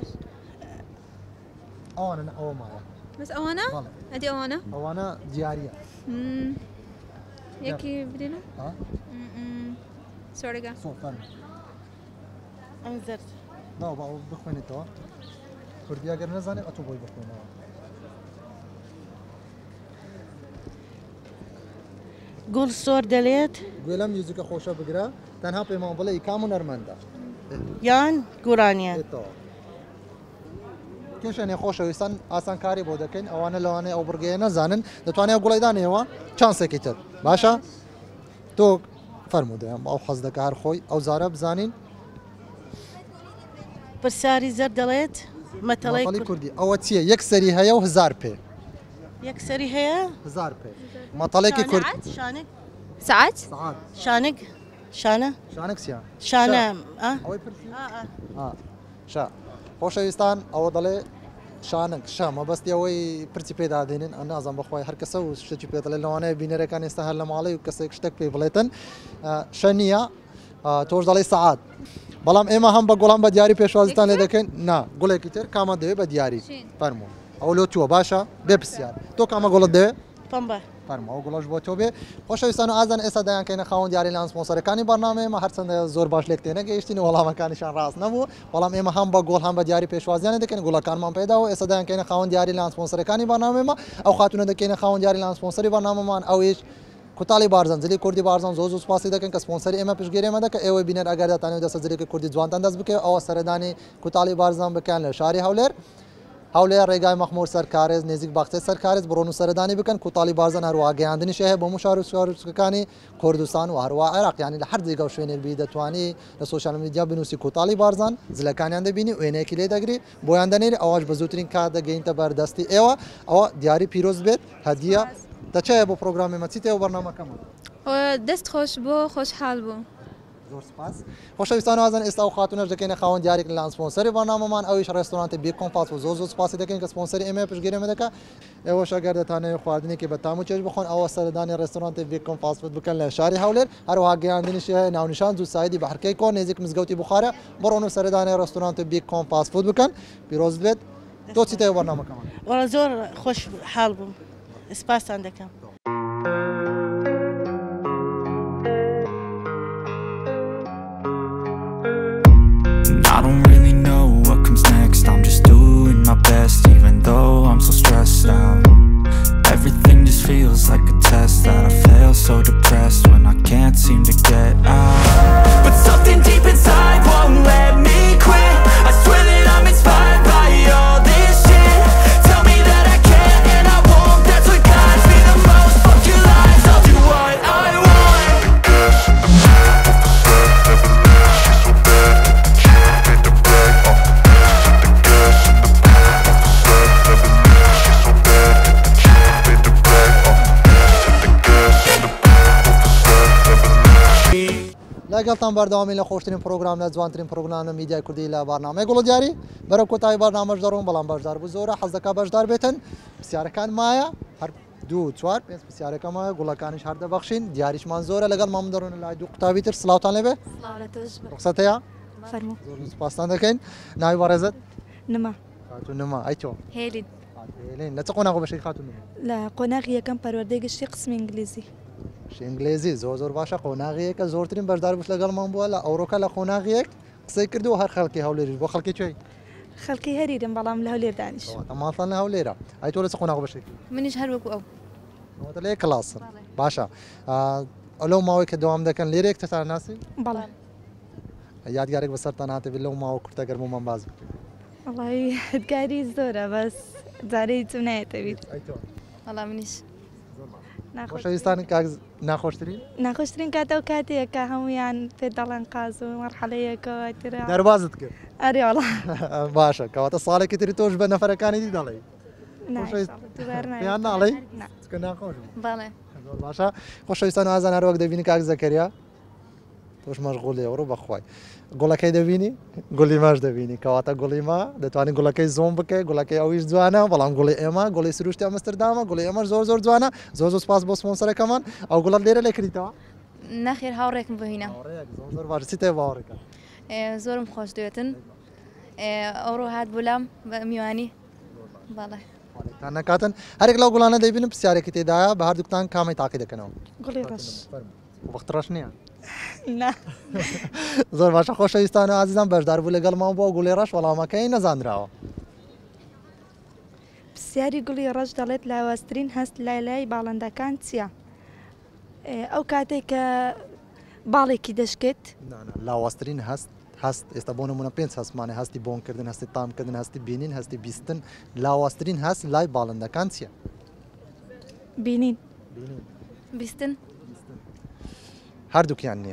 ئەوانە ئەوە ماوە بەس ئەوانە ئەدی ئەوانە دیاریە یەکی بدێنە سۆرەگە ئەم زەرد ناو باو بخوێنێتەوە کوردی ئەگەر نەزانێت ئەتۆ بۆی بخوێنەوە گوڵ سۆر دەلێت گوێ لەم میوزیکە خۆشە بگرە تەنها پێمان بڵێ کام و نەرمەندە یان گۆرانیان کێشانێ خۆشەویستان ئاسانکاری بۆ دەکەین ئەوانە لەوانەیە ئەو بڕگەیە نەزانن دەتوانێت گوڵیدانەوە چانسێکی تر باشە تۆ فەرموو دەیان ئەو حەز دەکە هەر خۆی ئەو زارە بزانین پرسیاری زەر دەڵێت مەتەڵی کوردی ئەوە چییە یەک سەری هەیە و 1000 پێ یەک سەری هەیە 1000 پێ مەتەڵێکی کورد شانێک سعات شانێک شانە شانێک چیە شانە شا خۆشەویستان ئەوە دەڵێ شانک شامە بەستی ئەوەی پرچی پێدادێنن ئە نازان بەخوای هەر کەسە و شتێکی پێ دەڵێ لەوانەیە بینەرەکان ئێستا هەر لە ماڵی و کەسێک شتێک پێ بڵێتن شەنیە تۆش دەڵێ سەعات بەڵام ئێمە هەم بە گوڵام بە دیاری پێشوازیتان لێ دەکەین نا گوڵێکی تر کامە دەوێت بە دیاری فەرموو ئەو لۆ چووە باشە بێ پرسیار تۆ کامە گوڵت دەوێت فەرموو گوڵەش بۆ تۆ بێ خۆشەویستان و ئازان ئێستا دایانکەینە خاوەن دیاری لە سپۆنسەرەکانی بەرنامەیەمە هەرچەندە زۆر باش لێک تێنەگەیشتین و وەڵامەکانیشان ڕاست نەبوو بەڵام ئێمە هەم بە گۆڵ هەم بە دیاری پێشوازیانە دەکەین گوڵەکانمان پێداوە ئێستا دایانکەینە خاوەن دیاری لە سپۆنسەرەکانی بەرنامەیەمە ئەو خاتونە دەکەینە خاوەن دیاری لە سپۆنسەری بەرنامەمان ئەویش کوتالی بارزان زلی کوردی بارزان زۆر زۆر سپاسی دەکەن کە سپۆنسەری ئێمە پشتگیریمە دەکە ئێوە بینەر ئەگەر دەتانێت دەستە زلێکی کوردی جوانتان دەست بکەوە ئەوە سەردانی کوتالی بارزان بکەن لە شاری هەولێر هەولێر ڕێگای مەخموور سەرکارێز نزیک باخچەی سەرکارێز بڕۆن و سەردانی بکەن کوتالی بارزان هەروە گەیاندنیش هەیە بۆ هەموو شار و شارچکەکانی کوردستان و هەروە عێراق یانی لە هەر جێگا و شوێنێک بی دەتوانی لە سوشال میدیا بنووسی کوتالی بارزان زلەکانیان دەبینی وێنەیەکی لێ دەگری بۆیان دەنێری ئەوەش بە زووترین کات دەگەینتە بەردەستی ئێوە ئەوە دیاری پیرۆز بێت هەدیە دەچایە بۆ پرۆگرامی مەچیتەوە بەرنامەکەمان دەست خۆش بۆ خۆشحاڵ بوو زۆر سپاس خۆشەویستان وازن ئێستا و خاتونەش دەکەینە خاوەن دیارێک لە سپۆنسەری بەرنامەمان ئەویش ڕێستۆرانتی بیکۆم پاس و زۆر زۆر سپاسی دەکەین کە سپۆنسەری ئێمە پشتگیریمە دەکە ئێوەش ئەگەر دەتانەوێت خواردنێکی بە تام و چێژ بخۆن ئەوە سەردانی ڕێستۆرانتی بیکۆم فاست بکەن لە شاری هەولێر هەروەها گەیاندنیشی هەیە ناونیشان جوو سایدی بەحرکەی کۆ نێزیک مزگەوتی بوخارە بڕۆن و سەردانی ڕێستۆرانتی بیکۆم فاست بکەن پیرۆز بێت تۆ چیتەوە بەرنامەکەمان وەڵا زۆر خۆش حاڵ بووم سپاسان دەکەم I don't really know what comes next. I'm just doing my best, even though I'm so stressed out. Everything just feels like a test that I fail, so depressed when I can't seem to get out. But something deep inside won't let me quit. I swear that I'm inspired by all this shit. Tell me that I can't and I won't. That's what guides me the most. Fuck your lies, I'll do what I want. لەگەڵتان بەردەوامی لە خۆشترین پرۆگرام لە جوانترین پرۆگرام لە میدیای کوردی لە بەرنامەی گوڵ دیاری بەرەو کۆتایی بەرنامەش دەڕۆم بەڵام بەشدار بوو زۆرە حەز دەکا بەشدار بێتن پرسیارەکان مایە هەر 2 4 5 پرسیارەکە مایە گوڵەکانیش هەر دەبەخشین دیاریشمان زۆرە لەگەڵ مام دەڕۆن لای دوو قوتابی تر سلااوتان لێبێ ڕخسەت هەیە زۆر سپاسان دەکەین ناوی بەڕێزت نما خاتون نما ئەی تۆ هێلین لە چ قۆناغ بەشەی خاتون نما لە قۆناغی یەکەم پەروەردەی گشتی قسمی ئینگلیزی ئینگلیزی زۆر زۆر باشە قۆناغیەکە زۆرترین بەشدار بووش لەگەڵمان بووە لە ئەوڕۆکە لە قۆناغیەک قسەی کردو هەر خەڵکی هەولێریش بۆ خەڵکی کوێی خەڵکی هەریرم بەڵام لە هەولێر دانیش تەماشان لە هەولێرە ئەی تۆ لە چ قۆناغ بەشێک منیش هەر وەکو ئەو لێ کلاسن باشە ئەلەو ماوەی کە دەوام دەکەن لێرێک تەتان ناسی بەڵێ یادگارێک بەسەرتان هاتەبێت لەو ماوە کورتەگەر بۆمان باز بکەین وڵی هەدگاری زۆرە بەس جارەی چوو نایەتەبیێت وەڵام منیش خۆشەویستان ناخۆشترین ناخۆشترین کاتە و کاتێک کە هەمویان پێ دەڵێن قاز و مەرحەلەیەکەوە دەربازت کرد ئەری وڵا باشە کەواتە ساڵێکی تری تۆش بە نەفەرەکانی دی دەڵێ ناڵێ ناخۆش باشە خۆشەویستان ئازان هەروەک دەبینی کاک زەکەریا تۆش مەشغوڵی ئەوڕۆ بەخوای گوڵەکەی دەبینی گوڵی ماش دەبینی کەواتە گوڵی ما دەتوانین گوڵەکەی زۆم بکەی گوڵەکەی ئەویش جوانە بەڵام گوڵی ئێمە گوڵی سروشتی ئەمستردامە گوڵی ئێمەش زۆر زۆر جوانە زۆر زۆر سپاس بۆ سپۆنسەرەکەمان ئەو گوڵەت لێرە لێ کردیتەوە نەخێر هاوڕێکم بهینە زۆر باش چی تێ باوەڕێکە زۆرم خۆش دەوێتن ئەوڕۆ هات بولام بە میوانی باڵێ تان نکاتن هەرێک لەو گوڵانە دەبینم پرسیارێکی تێدایە بە هەردووکتان کامی تاقی دەکەنەوە گوڵی ڕەش وەخت ڕەش نییە زۆر باشە خۆشەویستان و ئازیزان بەشدار بوو لەگەڵمان بۆ گوڵی ڕەش وەڵامەکەی نەزانراوە پرسیاری گوڵی ڕەش دەڵێت لاوازترین هەست لای لای باڵندەکان چییە؟ ئەو کاتێک کە باڵێکی دەشکێت لاوازترین هەست ئێستا بۆ نمونە 5 هەستمانە هەستی بۆنکردن هەستی تامکردن هەستی بینین هەستی بیستن لاوازترین هەست لای باڵندەکان چییە؟ بینین بیستن هەردووکیان نییە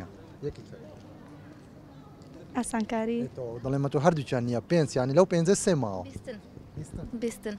ئاسانکاری دەڵێمە تۆ هەردووکیان نییە 5 ینی لەو 5 سێ ماوە بیستن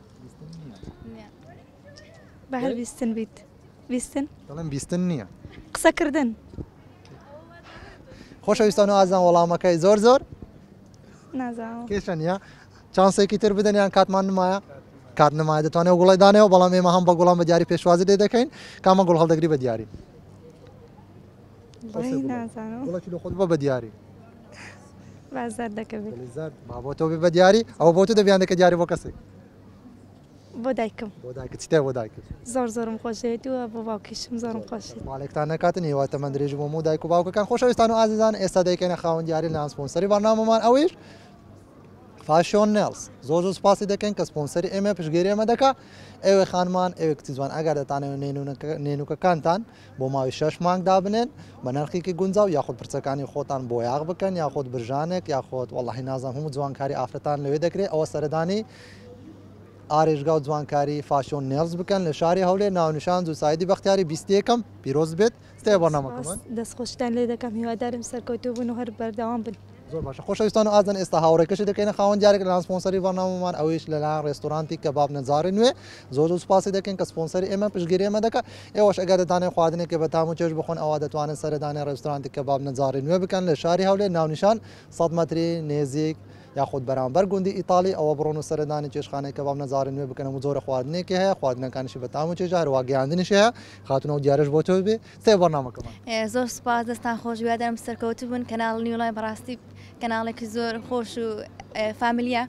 بە هەر بیستن بیت بیستن دەڵێم بیستن نییە قسەکردن خۆشەویستان و ئازان وەڵامەکەی زۆر زۆر نازانم کێشە نییە چانسێکی تر بدەن یان کاتمان نمایە کات نمایە دەتوانێت گوڵی دانێەوە بەڵام ئێمە هەم بە گوڵام بە دیاری پێشوازی لێ دەکەین کامە گوڵ هەڵدەگری بە دیاری والله نازانم وڵی لە خۆت بە دیاری بازار دەکەوێت زار با بۆ تۆ بە دیاری ئەوە بۆ تۆ دەبیان دەکە دیاری بۆ کەسێک بۆ دایکم بۆ دایکت چتێ بۆ دایکت زۆرم خۆشێتەوە بۆ باوکیشم زۆرم خۆشێت ماڵێکتان نکاتن هیواتە من درێژ بۆ و دایک و باوکەکان خۆشەویستان و ئازیزان ئێستا دەیکەنە خاوەن دیاری لە سپۆنسەری بەرنامەمان ئەویش فاشۆن نێلز زۆر سوپاسی دەکەن کە سپۆنسەری ئێمە پشتگیری ئێمە دەکا ئێوە خانمان ئێوە کتیزوان ئەگەر دەتانەوە نێنوکەکانتان بۆ ماوەی 6 مانگ دابنێن بە نرخێکی گونجاو یاخود پرچەکانی خۆتان بۆ یاغ بکەن یاخود برژانێک یاخود وەڵاهی نازانم هەموو جوانکاری ئافرەتان لەوێ دەکرێت ئەوە سەردانی ئارێژگا و جوانکاری فاشۆن نێلز بکەن لە شاری هەولێر ناونیشان دووسایدی بەختیاری 21ەم پیرۆز بێت ستێ بەرنامەکەمان دەستخۆشتان لێ دەکەم هیوادارم سەرکەوتوو بوون و هەر بەردەوام بن زۆر باشە خۆشەویستان و ئازان ئێستا هاوڕێکەشی دەکەینە خاوەن دیارێک لە سپۆنسەری بەرنامەمان ئەوەیش لەلایەن ڕێستۆرانتی کەباب نەجاری نوێ زۆر سوپاسی دەکەن کە سپۆنسەری ئێمە پشتگیری ئێمە دەکات ئێوەش ئەگەر دەتانێت خواردنێکی بە تام و چێژ بخۆن ئەوە دەتوانن سەردانی ڕێستۆرانتی کەباب نەجاری نوێ بکەن لە شاری هەولێر ناونیشان 100 مەتری نێزیک یاخود بەرامبەر گوندی ئیتالی ئەوە بڕۆن و سەردانی چێشخانەی کەباب نەجاری نوێ بکەن و زۆرە خواردنێکی هەیە خواردنەکانیشی بە تام و چێژ هەروە گەیاندنیش هەیە خاتونەوە دیارش بۆ تۆ بێ ستێ بەرنامەکەمان زۆر سپاس دەستان خۆش ویادارم سەرکەوتو بوون کەناڵ نیوڵای بەڕاستی کەناڵێکی زۆر خۆش و فامیلیە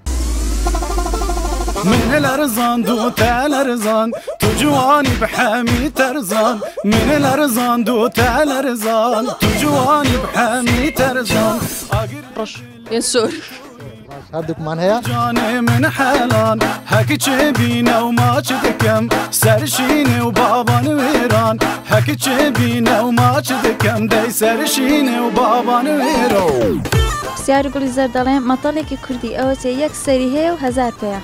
من الأرزان دوت الأرزان تجواني بحامي ترزان من الأرزان دوت الأرزان تجواني بحامي ترزان رش ينسور هەردووکمان هەیە جاني من حلان هەکی چێ بینە و ماچ دەکەم سەرشینێ و بابان وێران هەکی چێ بینە و ماچ دەکەم دەی سەرشینێ و بابان وێرە پرسیار و گوڵی زەر دەڵێن مەتەڵێکی کوردی ئەوە چێ یەک سەری هەیە و 1000 پێیە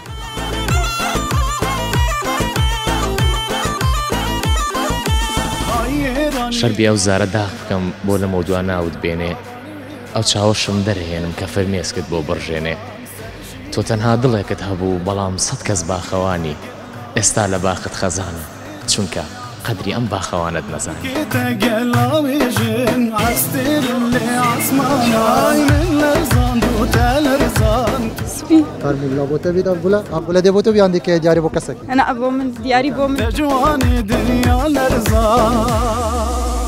شەربی ئەو زارە داخ بکەم بۆ لە مەودوان ناوت بێنێ ئەو چاوەشم دەرهێنم کە فەرمێسکت بۆ بڕژێنێ تۆ تەنها دڵێکت هەبوو بەڵام 100 کەس باخەوانی ئێستا لە باخت خەزانە چونکە قدری ئەم باخەوانت نەزان فەرموو بڵا بۆتە بیدا بڵە دێ بۆ تۆ بیان دیکە دیاری بۆ کەسێکی أنا أبو من دیاری بۆ من جوانی دنیا لەرزان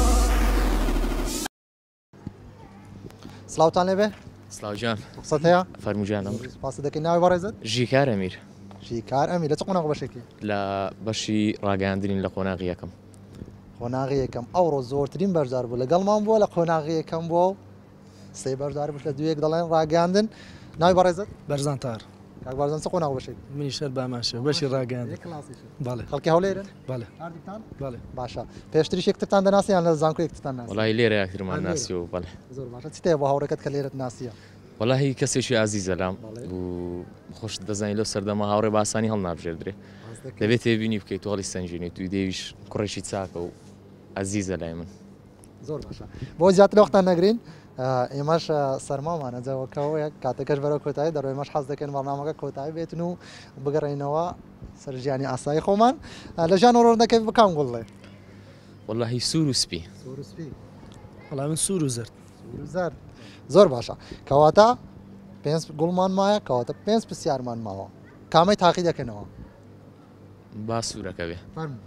سلااوتان لێبێ سلااوجان قسەت هەیە فەرموجانم سپاسی دەکەی ناوی بەڕێزت ژیکار ئەمیر ژیکار ئەمیر لە چ قۆناغ بەشێکی لە بەشی ڕاگەاندنین لە قۆناغی یەکەم قۆناغی یەکەم ئەوڕۆ زۆرترین بەشدار بوو لەگەڵمان بووە لە قۆناغی یەکەم بۆ سێ بەشدار بش لە دوویەک دەڵێن ڕاگەاندن ناوی بەڕێزت بەرزان تار کاک بەرزان چ قۆناغ بەشێک منی شەر باماشە بەشی ڕاگەاندن بەڵێ خەڵکی هەولێرن بەڵێ بەڵێ باشە پێشتریش یەکترتان دەناسییان لە زانکۆ یەکترتان ناسی وڵای لێرە یاکترمان ناسی و بەڵێ زۆر باشە چی تەیە بۆ هاوڕێکەت کە لێرت ناسیە وەڵاهی کەسێکی ئازیزە لام و خۆش دەزانین لەو سەردەما هاوڕێ باسانی هەڵ نابژێردرێ دەبێت تێبینی بکەیت و هەڵی سنجێنیت و دێویش کوڕێکی چاکە و ئازیزە لای من زۆر باشە بۆ زیاتر وەختان نەگرین ئێمەش سەرمامانە جەوەکەەوە کاتەکەش بەرەو کۆتایی دەڕۆی مەش حەز دەکەن بەڕنامەکە کۆتایی بێتن و بگەڕێنەوە سەرژیانی ئاسایی خۆمان لە ژان ڕۆندەکەی بکام گوڵێ وەڵاهی سوور و سپی وەڵام من سوور و زرد زرد زۆر باشە کەواتە پێنج گوڵمان مایە کەواتە پێنج پرسیارمان ماوە کامەی تاقی دەکەنەوە با سوورەکە بێ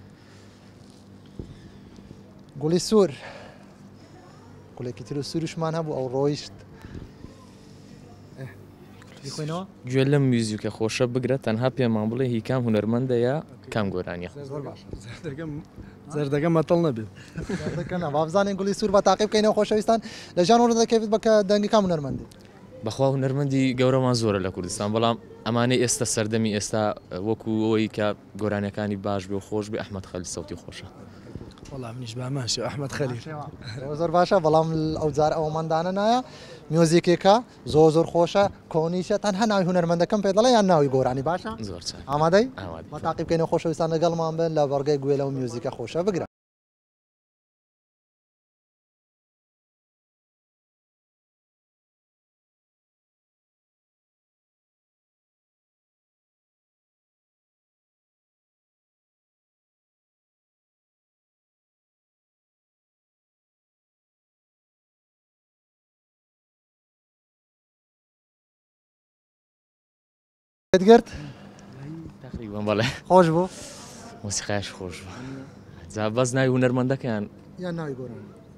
گوڵی سوور گوڵێکی تر و سوورشمان هەبوو ئەو ڕۆیشت بیخۆینەوە گوێ لەم میوزیکە خۆشە بگرە تەنها پێمان بڵێ هی کام هونەرمەندە یا کام گۆرانیە زەردەکە مەتەڵ نەبێت بابزانین گوڵی سوور بە تاقی بکەینەوە خۆشەویستان لە ژان ڕۆندەکەوێت بکە دەنگی کام هونەرمەندی بەخوا هونەرمەندی گەورەمان زۆرە لە کوردستان بەڵام ئەمانەی ئێستا سەردەمی ئێستا وەکو ئەوەی کە گۆرانەکانی باش بێ و خۆش بێ ئەحمەد خەلیل سەوتی خۆشە وەڵام منیش باماشە ئەحمەد خەلیل زۆر باشە بەڵام ئەو جار ئەوماندانە نایە میۆزیکێکە زۆر خۆشە کۆنیشە تەنها ناوی هونەرمەندەکەم پێ دەڵێ یان ناوی گۆرانی باشە زۆر ئامادەی بە تاقی بکەینەوە خۆشەویستان لەگەڵمان بن لە بەڕگەی گوێ لەو میوزیکە خۆشە بگرە گرت تقریبا بەڵێ خۆش بوو مۆسیقایش خۆش بوو جا بەس ناوی هونەرمەندەکەیان یان ناوی گۆرانی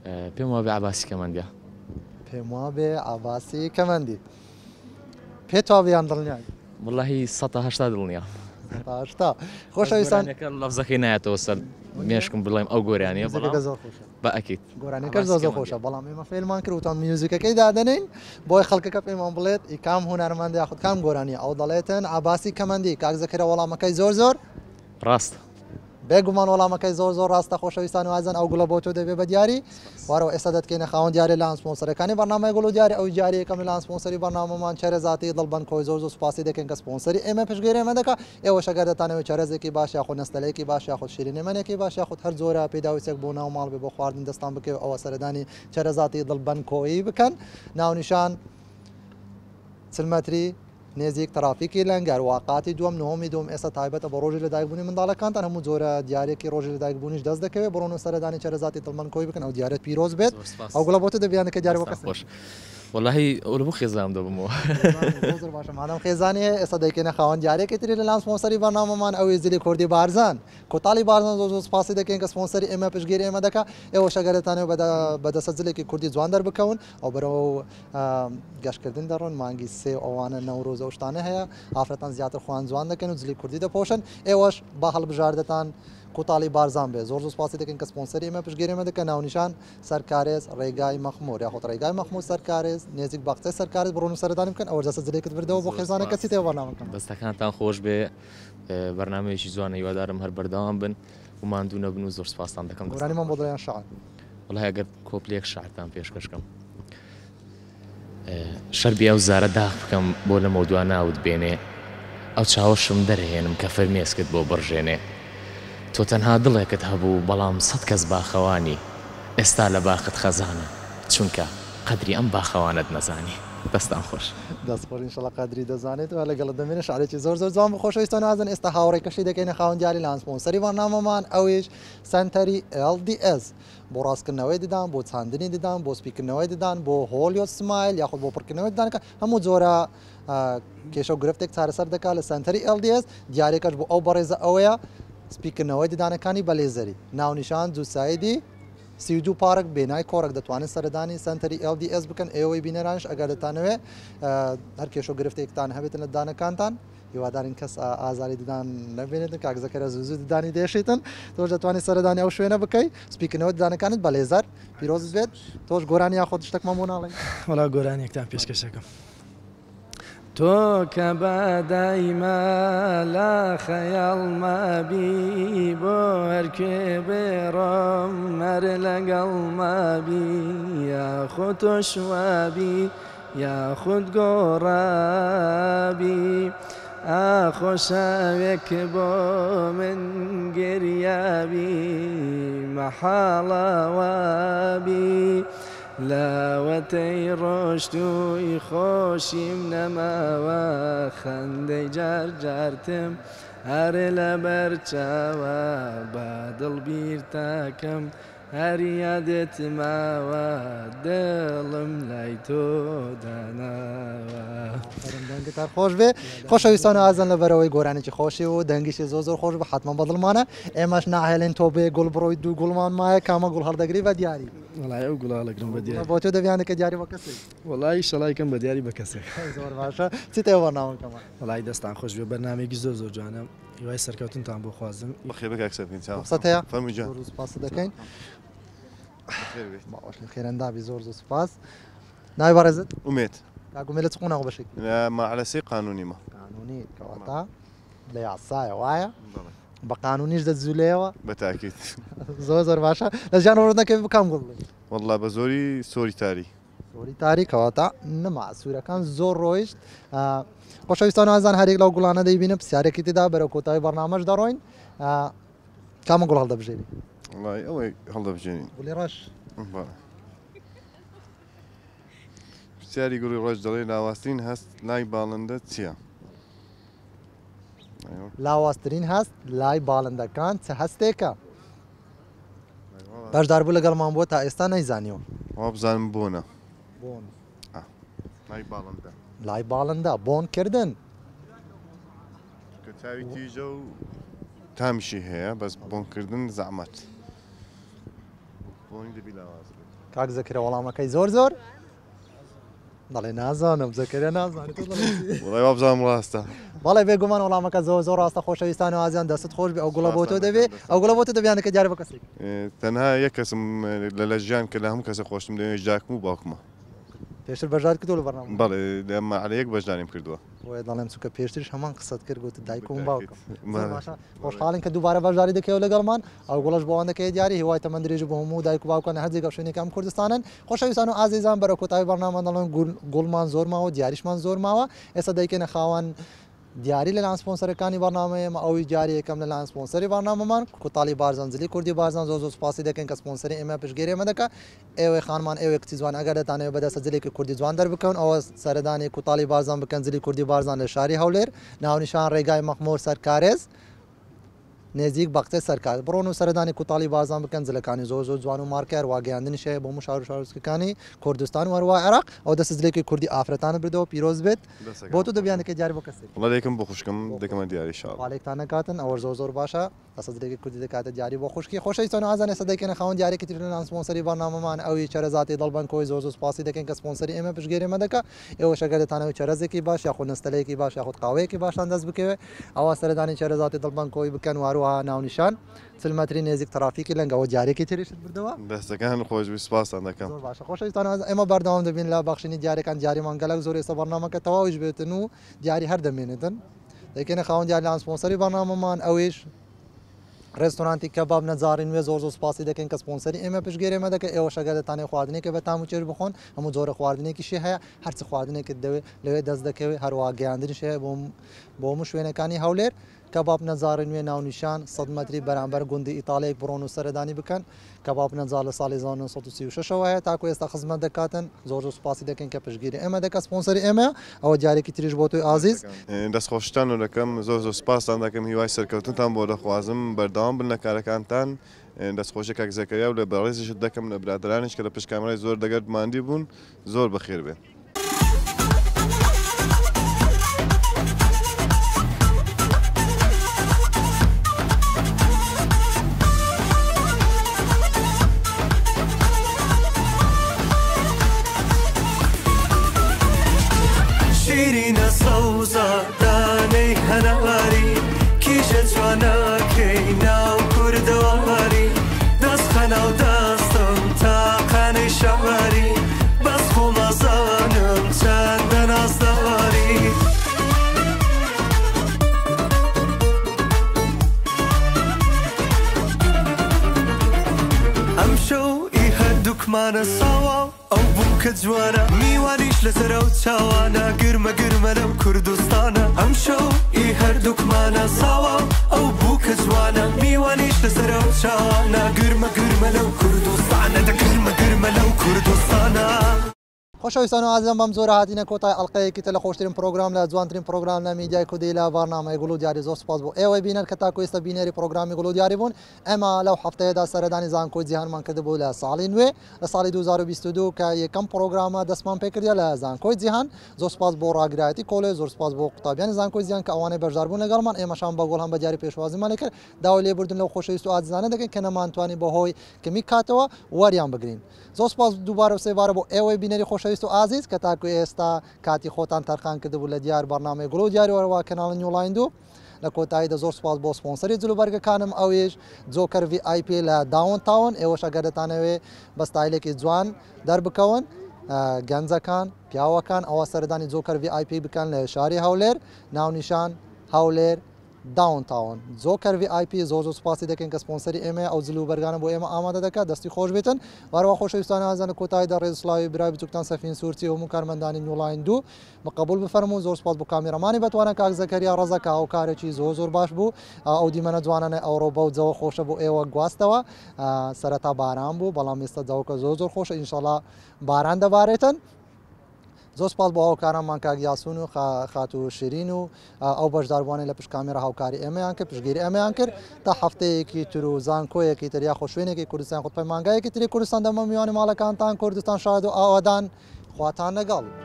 پێم وابێ عباسی کەمەندە پێم وابێ عباسی کەمەندی پێ تاویان دڵنیای وڵی 180 دڵنیا خۆشەویستان لەفزەکەی نایەتەوە سەر مێشکم بڵێم ئەو گۆرانیە بە ئەکییت گۆرانەکە زۆر خۆشە بەڵام ئێمە فێلمان کردوتان میوزیکەکەی دادەنین بۆی خەڵکەکە پێمان بڵێت ئیکام هوەرمەندی یاخود کام گۆرانیە ئەو دەڵێتن عباسی کەمەندی کاک زەکەرە وەڵامەکەی زۆر ڕاست بێگومان وەڵامەکەی زۆر ڕاستە خۆشەویستان وازن ئەو گوڵە بۆ تۆ دەبێ بە دیاری وارەوە ئێستا دەتکەینە خاوەن دیارە لە سپۆنسەرەکانی بەرنامەی گوڵ و دیاری ئەو جاریەکەم لە سپۆنسەری بەرنامەمان چارەزاتی دڵبەن کۆی زۆر سوپاسی دەکەن کە سپۆنسەری ئێمە پشتگیری ئێمە دەکات ئێوە شەگەر دەتانەوێت چارەزێکی باش یاخود نەستەلەیەکی باش یاخود شیرینێمەنێکی باش یاخود هەر جۆرە پێداویستێک بۆ ناو ماڵ بێ بۆ خواردن دەستان بکەوێت ئەوە سەردانی چارەزاتی دڵبەن کۆیی بکەن ناونیشان چلمەتری نێزیک ترافیکی لەنگەر واقعاتی دوم نهۆمی دوم ئێستا تایبەتە بە ڕۆژی لەدایکبوونی منداڵەکانتان هەموو جۆرە دیارێکی ڕۆژی لەدایکبوونیش دەست دەکەوێت بڕۆن و سەردانی چارەزاتی دڵبەن کۆی بکەن ئەو دیارەت پیرۆز بێت ئەو گوڵە بۆ تۆ دەبیانەکە دیارە بۆ خۆش والله ئەو بۆ خێزام دەبمەوە باشە مادەم خێزانێ ئێستا دەیکەنە خاوەن دیارێکی تری لە لام سپۆنسەری بەرنامەمان ئەوەی زلی کوردی بارزان کۆتاڵی بارزان زۆر سپاسی دەکەین کە سپۆنسەری ئێمە پشتگیری ئێمە دەکا ئێوە شەگەرتانەوە بەدەستە زلێکی کوردی جوان دەربکەون ئەو بەرەوە گەشتکردن دەڕۆن مانگی سێ ئەوانە نەورۆز ئەو شتانە هەیە ئافرەتان زیاتر خوان جوان دەکەن و زلی کوردی دەپۆشن ئێوەش با هەڵبژاردەتان کوتاڵی بارزان بێ زۆر سپاسی دەکەن کە سپۆنسەری ئێمە پشتگیری ئێمە دەکەن ناونیشان سەرکارێز ڕێگای مەخموور یاخود ڕێگای مەخموور سەرکارێز نێزیک باقچەی سەرکارێز بڕۆن و سەردانی بکەن ئەوە دەستە زلێکت بردەوە بۆ خێزانە کەسی تێ بەرنامەکەم دەستەکانتان خۆش بێ بەرنامەیەکی جوانە هیوادارم هەر بەردەوام بن و ماندوو نەبن و زۆر سپاسان دەکەم گۆرانیمان بۆ دڵیان شعر وڵای ئەگەر کۆپلێک شعرتان پێشکەشکەم شەربی ئەو زارە داغ بکەم بۆ لە مەودووە ناوت بێنێ ئەو چاوەشم دەرهێنم کە فەرمێسکت بۆ بڕژێنێ تۆ تەنها دڵێکت هەبوو بەڵام 100 کەس باخەوانی ئێستا لە باخت خەزانە چونکە قەدری ئەم باخەوانت نەزانی دەستان خۆش دەستخۆش ئینشەڵا قەدری دەزانێت و لەگەڵ دەمێنە شعرێکی زۆر جوان بە خۆشەویستان نازن ئێستا هاوڕێکەشی دەکەینە خاوەن دیاری لە سپۆنسەری بەرنامەمان ئەویش سنتەری LDS بۆ ڕاستکردنەوەی ددان بۆ چاندنی ددان بۆ سپیکردنەوەی ددان بۆ هۆلیۆ سمایل یاخود بۆ پڕکردنەوەی ددانەکە هەموو جۆرە کێشە و گرفتێک چارەسەر دەکات لە سنتەری LDS دیارێکەش بۆ ئەو بەڕێزە ئەوەیە سپیکردنەوەی ددانەکانی بە لێزەری ناونیشان جوسایدی 32 پارک بێنای کۆڕک دەتوانێت سەردانی سنتەری LDS بکەن ئێوەی بینەرانش ئەگەر دەتانەوێت هەر کێش و گرفتێکتان هەبێتن لە ددانەکانتان هیوادارین کەس ئازاری ددان نەبێنێتن کاک زەکەرە زوو ددانی دێشێتن تۆش دەتوانێت سەردانی ئەو شوێنە بکەیت سپیکردنەوەی ددانەکانت بە لێزەر پیرۆز بێت تۆش گۆرانی یاخۆ شتێکمان بۆ ناڵێن وڵا گۆرانێکتان پێشکەشەکەم تۆ کە بەدایمە لە خەیاڵ مەبی بۆ هەرکێ بێڕۆم هەر لەگەڵ مەبی یاخۆ تۆ شوابی یاخود گۆڕابی ئاخۆشەوێک بۆ من گریابی مەحاڵەوابی لاوەتەی ڕۆشتووی خۆشیم نەماوە خەندەی جار جارتم هەر لە بەرچاوە با دڵبیر تاکەم هەریادێت ماوە دڵم لای تۆ داناوە دەنگتان خۆش بێ خۆشەویستان ئازان لە بەرەوەی گۆرانێکی خۆشی و دەنگیشی زۆر خۆش بە حتمما بە دڵمانە ئێمەش ناهێڵێن تۆ بێ گوڵ بڕۆی دوو گوڵمان مایە کامە گوڵ هەڵدەگری بە دیاری وڵای ئەو گوڵاڵەگرم بە دیاری بۆ تۆ دەبیانەکە دیاری بە کەسێک وڵای شەڵایکەم بە دیاری بە کەسێک زۆر باشە چی تێ بەرنامەکەمان وڵای دەستان خۆش بێ بەرنامێکی زۆر جوانە هیوای سەرکەوتنتان بۆ خوازم بەخێر بە کاکسەفین سەتەیە فەرموویجان زۆر سپاس دەکەین خێرەندابی زۆر سپاس ناوی بەڕێزت ئومێت کاگومێ لە چقۆناغ بەشێک مەعلەسەی قانونیمە قانونی کەواتە لە یاسایە وایە بە قانونیش دەجوولەوە بە تاکیت زۆر باشە لە ژیان وەردەکەی بکەم گوڵ وەڵا بە زۆری سۆری تاری سۆری تاری کەواتە نەما سوورەکان زۆر ڕۆیشت خۆشەویستان ئازان هەرێک لەو گوڵانە دەیبینە پرسیارێکی تێدا بەرەو کۆتایی بەرنامەش دەڕۆین کامە گوڵ هەڵدەبژێنی وڵای ئەوەی هەڵدەبژێنین گوڵی ڕەش پرسیاری گوڵی ڕۆژ دەڵێ لاواسترین هەست لای باڵندە چییە؟ لاواسترین هەست لای باڵندەکان چه هەستێکە؟ بەشدار بوو لەگەڵمان بووە تا ئێستا نەیزانیەوە وا بزانم بۆنە بۆن لای باڵندە لای باڵندە بۆنکردن کە چاوی تیژە و تامیشی هەیە بەس بۆنکردن زەحمەت بۆنی دەبی لاواز کاک زەکریا وەڵامەکەی زۆر دەڵێ نازانم زەکریا نازانێت وڵای وابزانم ڕاستە بەڵێ بێگومان وەڵامەکە زۆر ڕاستە خۆشەویستان و ئازیان دەست خۆش بێ ئەو گوڵە بۆ تۆ دەبێ ئەو گوڵە بۆ تۆ دەبیانەکە دیارە بە کەسێک تەنها یەک کەسم لە ژیان کە لە هەموو کەسە خۆشتم دەوێت ژاکم و باوکمە پێشتر بەژار کردو لە بەرنامە بەڵێ لەمە على یەک بەشدانیم کردووە دەڵێم چووکە پێشترش هەمان قسەت کرد گوت دایک و باوکم خۆشحاڵین کە دووبارە بەژاری دەکەوە لەگەڵمان ئەو گوڵەش بۆوان دەکەی دیاری هیوای تەمەند درێژ بۆ هەموو دایک و باوکان هەر جێگە شوێنێکم کوردستانن خۆشەویستان و ئازیزان بەرە کۆتایی بەرنامە دەڵێن گوڵمان زۆر ماوە دیاریشمان زۆر ماوە ئێستا دەیکەنە خاوەن دیاری لەلایەن سپۆنسەرەکانی بەرنامەیەمە ئەوی جاری یەکەم لەلایەن سپۆنسەری بەرنامەمان کوتاڵی بارزان جلی کوردی بارزان زۆر سوپاسی دەکەن کە سپۆنسەری ئێمە پشتگیری ئێمە دەکات ئێوەی خانمان ئێوەی کچی جوان ئەگەر دەتانەوێت بەدەستە جلێکی کوردی جوان دەربکەون ئەوە سەردانی کوتاڵی بارزان بکەن جلی کوردی بارزان لە شاری هەولێر ناونیشان ڕێگای مەخمۆر سەرکارێز نێزیک بەقچە سەرکار بڕۆن و سەردانی کوتاڵی بارزان بکەن جلەکانی زۆر جوان و مارکار واگەیاندنی شەیە بۆ شار و شارۆچکەکانی کوردستان و هەروە عێراق ئەو دەست جلێکی کوردی ئافرەتانە بردەوە پیرۆز بێت بۆ تو دەبیانەکە دیاری بۆ کەسێک وڵێکم بۆ خوشکم دەکەمە دیاری شاڵ واڵێکتان نکاتن ئەوە زۆر باشە دەست جلێکی کوردی دەکاتە دیاری بۆ خوشکی خۆشەویستان و ئازان ئێستا دەکەنە خاوەن دیارێکی تر لەلایەن سپۆنسەری بەرنامەمان ئەوی چەرەزاتی دڵبەنکۆی زۆر سوپاسی دەکەن کە سپۆنسەری ئێمە پشتگیری ئێمە دەکات ئێوە شەگەر دەتانەوێت چەرەزێکی باش یاخود نستەلەیەکی باش یاخود قاوەیەکی باشان دەست بکەوێت ئەوە سەردانی چەرەزاتی دڵبەنکۆی بکەن واروها ناونیشان سلمەتری نێزیک ترافیکی لەنگەوە جارێکی تریشت بردەوە دەستەکان خۆش سپاسان دەکەم باشە خۆشەویستان ئێمە بەردەوام دەبین لە بەخشینی دیارەکان دیاریمان گەلک زۆر ئێستا بەرنامەکە تەواویش بێتن و دیاری هەر دەمێنێتن دەکەنە خاوەن دیار لەلایەن سپۆنسەری بەرنامەمان ئەویش ڕێستۆرانتی کەباب نەجاری نوێ زۆر سوپاسی دەکەن کە سپۆنسەری ئێمە پشتگیری ئێمە دەکەن ئێوە شەگەر دەتانێت خواردنێکە بە تام و چێژ بخۆن هەموو جۆرە خواردنێکیشی هەیە هەرچ خواردنێکت دەوێت لەوێ دەست دەکەوێت هەروە گەیاندنیش هەیە بۆ هەموو شوێنەکانی هەولێر کەباب نەجاری نوێ ناونیشان 100 مەتری بەرامبەر گوندی ئیتاڵیەک بڕۆن و سەردانی بکەن کەباب نەجار لە ساڵی 1936 هەیە تاکو ئێستا خزمەت دەکاتن زۆر سوپاسی دەکەن کە پشتگیری ئێمە دەکات سپۆنسەری ئێمە ئەوە جارێکی تریش بۆ توی ئازیز دەستخۆشتان و دەکەم زۆر سوپاسان دەکەم هیوای سەرکەوتنتان بۆ دەخوازم بەردەوام بن لە کارەکانتان دەستخۆشی کاک زەکەریا و لە بەڕێزیشت دەکەم لە برادرانیش کە لە پشت کامەرای زۆر دەگەرد ماندی بوون زۆر بەخێر بێن شیرینە سەوزە دانەی هەنەواری کیژە جوانەکەی ناو کوردەواری دەست خەناو دەستم تاقانەی شەواری بەس خۆمەزانم چەندە نازدەواری ئەم شەوئی هەردووکمانە ساوا ئەو بوو کە جوانە میوانیش لەسەرە و چاوانە گرمە لەو کوردستانە ئەم شەوئی هەردووکمانە ساوا ئەو بوو کە جوانە میوانیش لەسەرە و چاوانە گرمە لەو کوردستانە گرمە لەو کوردستانە خۆشەویستان و ئازیزان بەم زۆرە هاتینە کۆتای ئەڵلقەیەکی تە لە خۆشترین پرۆگرام لە جوانترین پرۆگرام لە میدیای کوردی لە بەرنامەی گوڵ و دیاری زۆر سپاس بۆ ئێوەی بینەر کە تاکو ئێستا بینێری پرۆگرامی گوڵ و دیاری بوون ئێمە لەو هەفتەیەدا سەردانی زانکۆی جیهانمان کردبوو لە ساڵی نوێ لە ساڵی 2022 کە یەکەم پرۆگرامە دەستمان پێکردە لە زانکۆی جیهان زۆر سپاس بۆ ڕاگرایەتی کۆلێ زۆر سپاس بۆ قوتابیانی زانکۆی جیهان کە ئەوانەی بەشداربوون لەگەڵمان ئێمەشان بەگوڵ هەم بە دیاری پێشوازیمان کرد داوای لێبوردن لەو خۆشەویست و ئازیزانە دەکەن کە نەمانتوانی بەهۆی کەمی کاتەوە وەریان بگرین زۆر سپاس دووبارە و سێبارە بۆ ئێوەی بینەری خۆشەویست و ئازیز کە تاکو ئێستا کاتی خۆتان تەرخان کردبوو لە دیار بەرنامەی گوڵ و دیاریەوەەوە کەناڵی نیولاین دوو لە کۆتاییدا زۆر سپاس بۆ سپۆنسەری جلوبەرگەکانم ئەوێش جۆکەر VIP لە داون تاون ئێوەش ئەگەر دەتانەوێت بە ستایلێکی جوان دەربکەون گەنجەکان پیاوەکان ئەوە سەردانی جۆکەر VIP بکەن لە شاری هەولێر ناونیشان هەولێر داون تاون جۆکەر VIP زۆر سوپاسی دەکەن کە سپۆنسەری ئێمە ئەو جلوبەرگانە بۆ ئێمە ئامادە دەکات دەستی خۆش بێتن وەروە خۆشەویستان ئازانە کۆتاییدا ڕێزسلاوی برای بچووکتان سەفین سوورتی هەموو کارمەندانی نیولاین دوو بەقبول بفەرموو زۆر سپاس بۆ کامیرەمانی بەتوانە کاک زەکەریا ڕەزەکە ئەو کارێکی زۆر باش بوو ئەو دیمەنە جوانانە ئەوڕۆبە و جەوە خۆشە بۆ ئێوە گواستەوە سەرەتا باران بوو بەڵام ئێستا جەوکە زۆر خۆشە ئینشاڵڵا باران دەبارێتن زۆر سپاس بۆ هاوکارانمان کاک یاسون و خاتو شیرین و ئەو بەشداربووانەی لە پشت کامێرە هاوکاری ئێمەیان کرد پشتگیری ئێمەیان کرد تا هەفتەیەکی تر و زانکۆیەکی تر یا خۆشوێنێکی کوردستان خودپەیمانگایەکی تری کوردستان دەمە میوانی ماڵەکانتان کوردستان شاد و ئاوادان خواتان لەگەڵ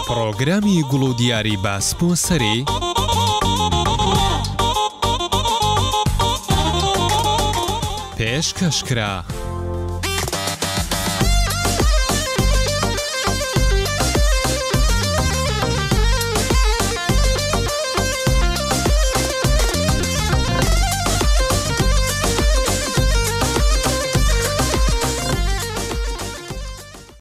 پرۆگرامی گوڵ و دیاری بە سپۆنسەری پێشکەشکرا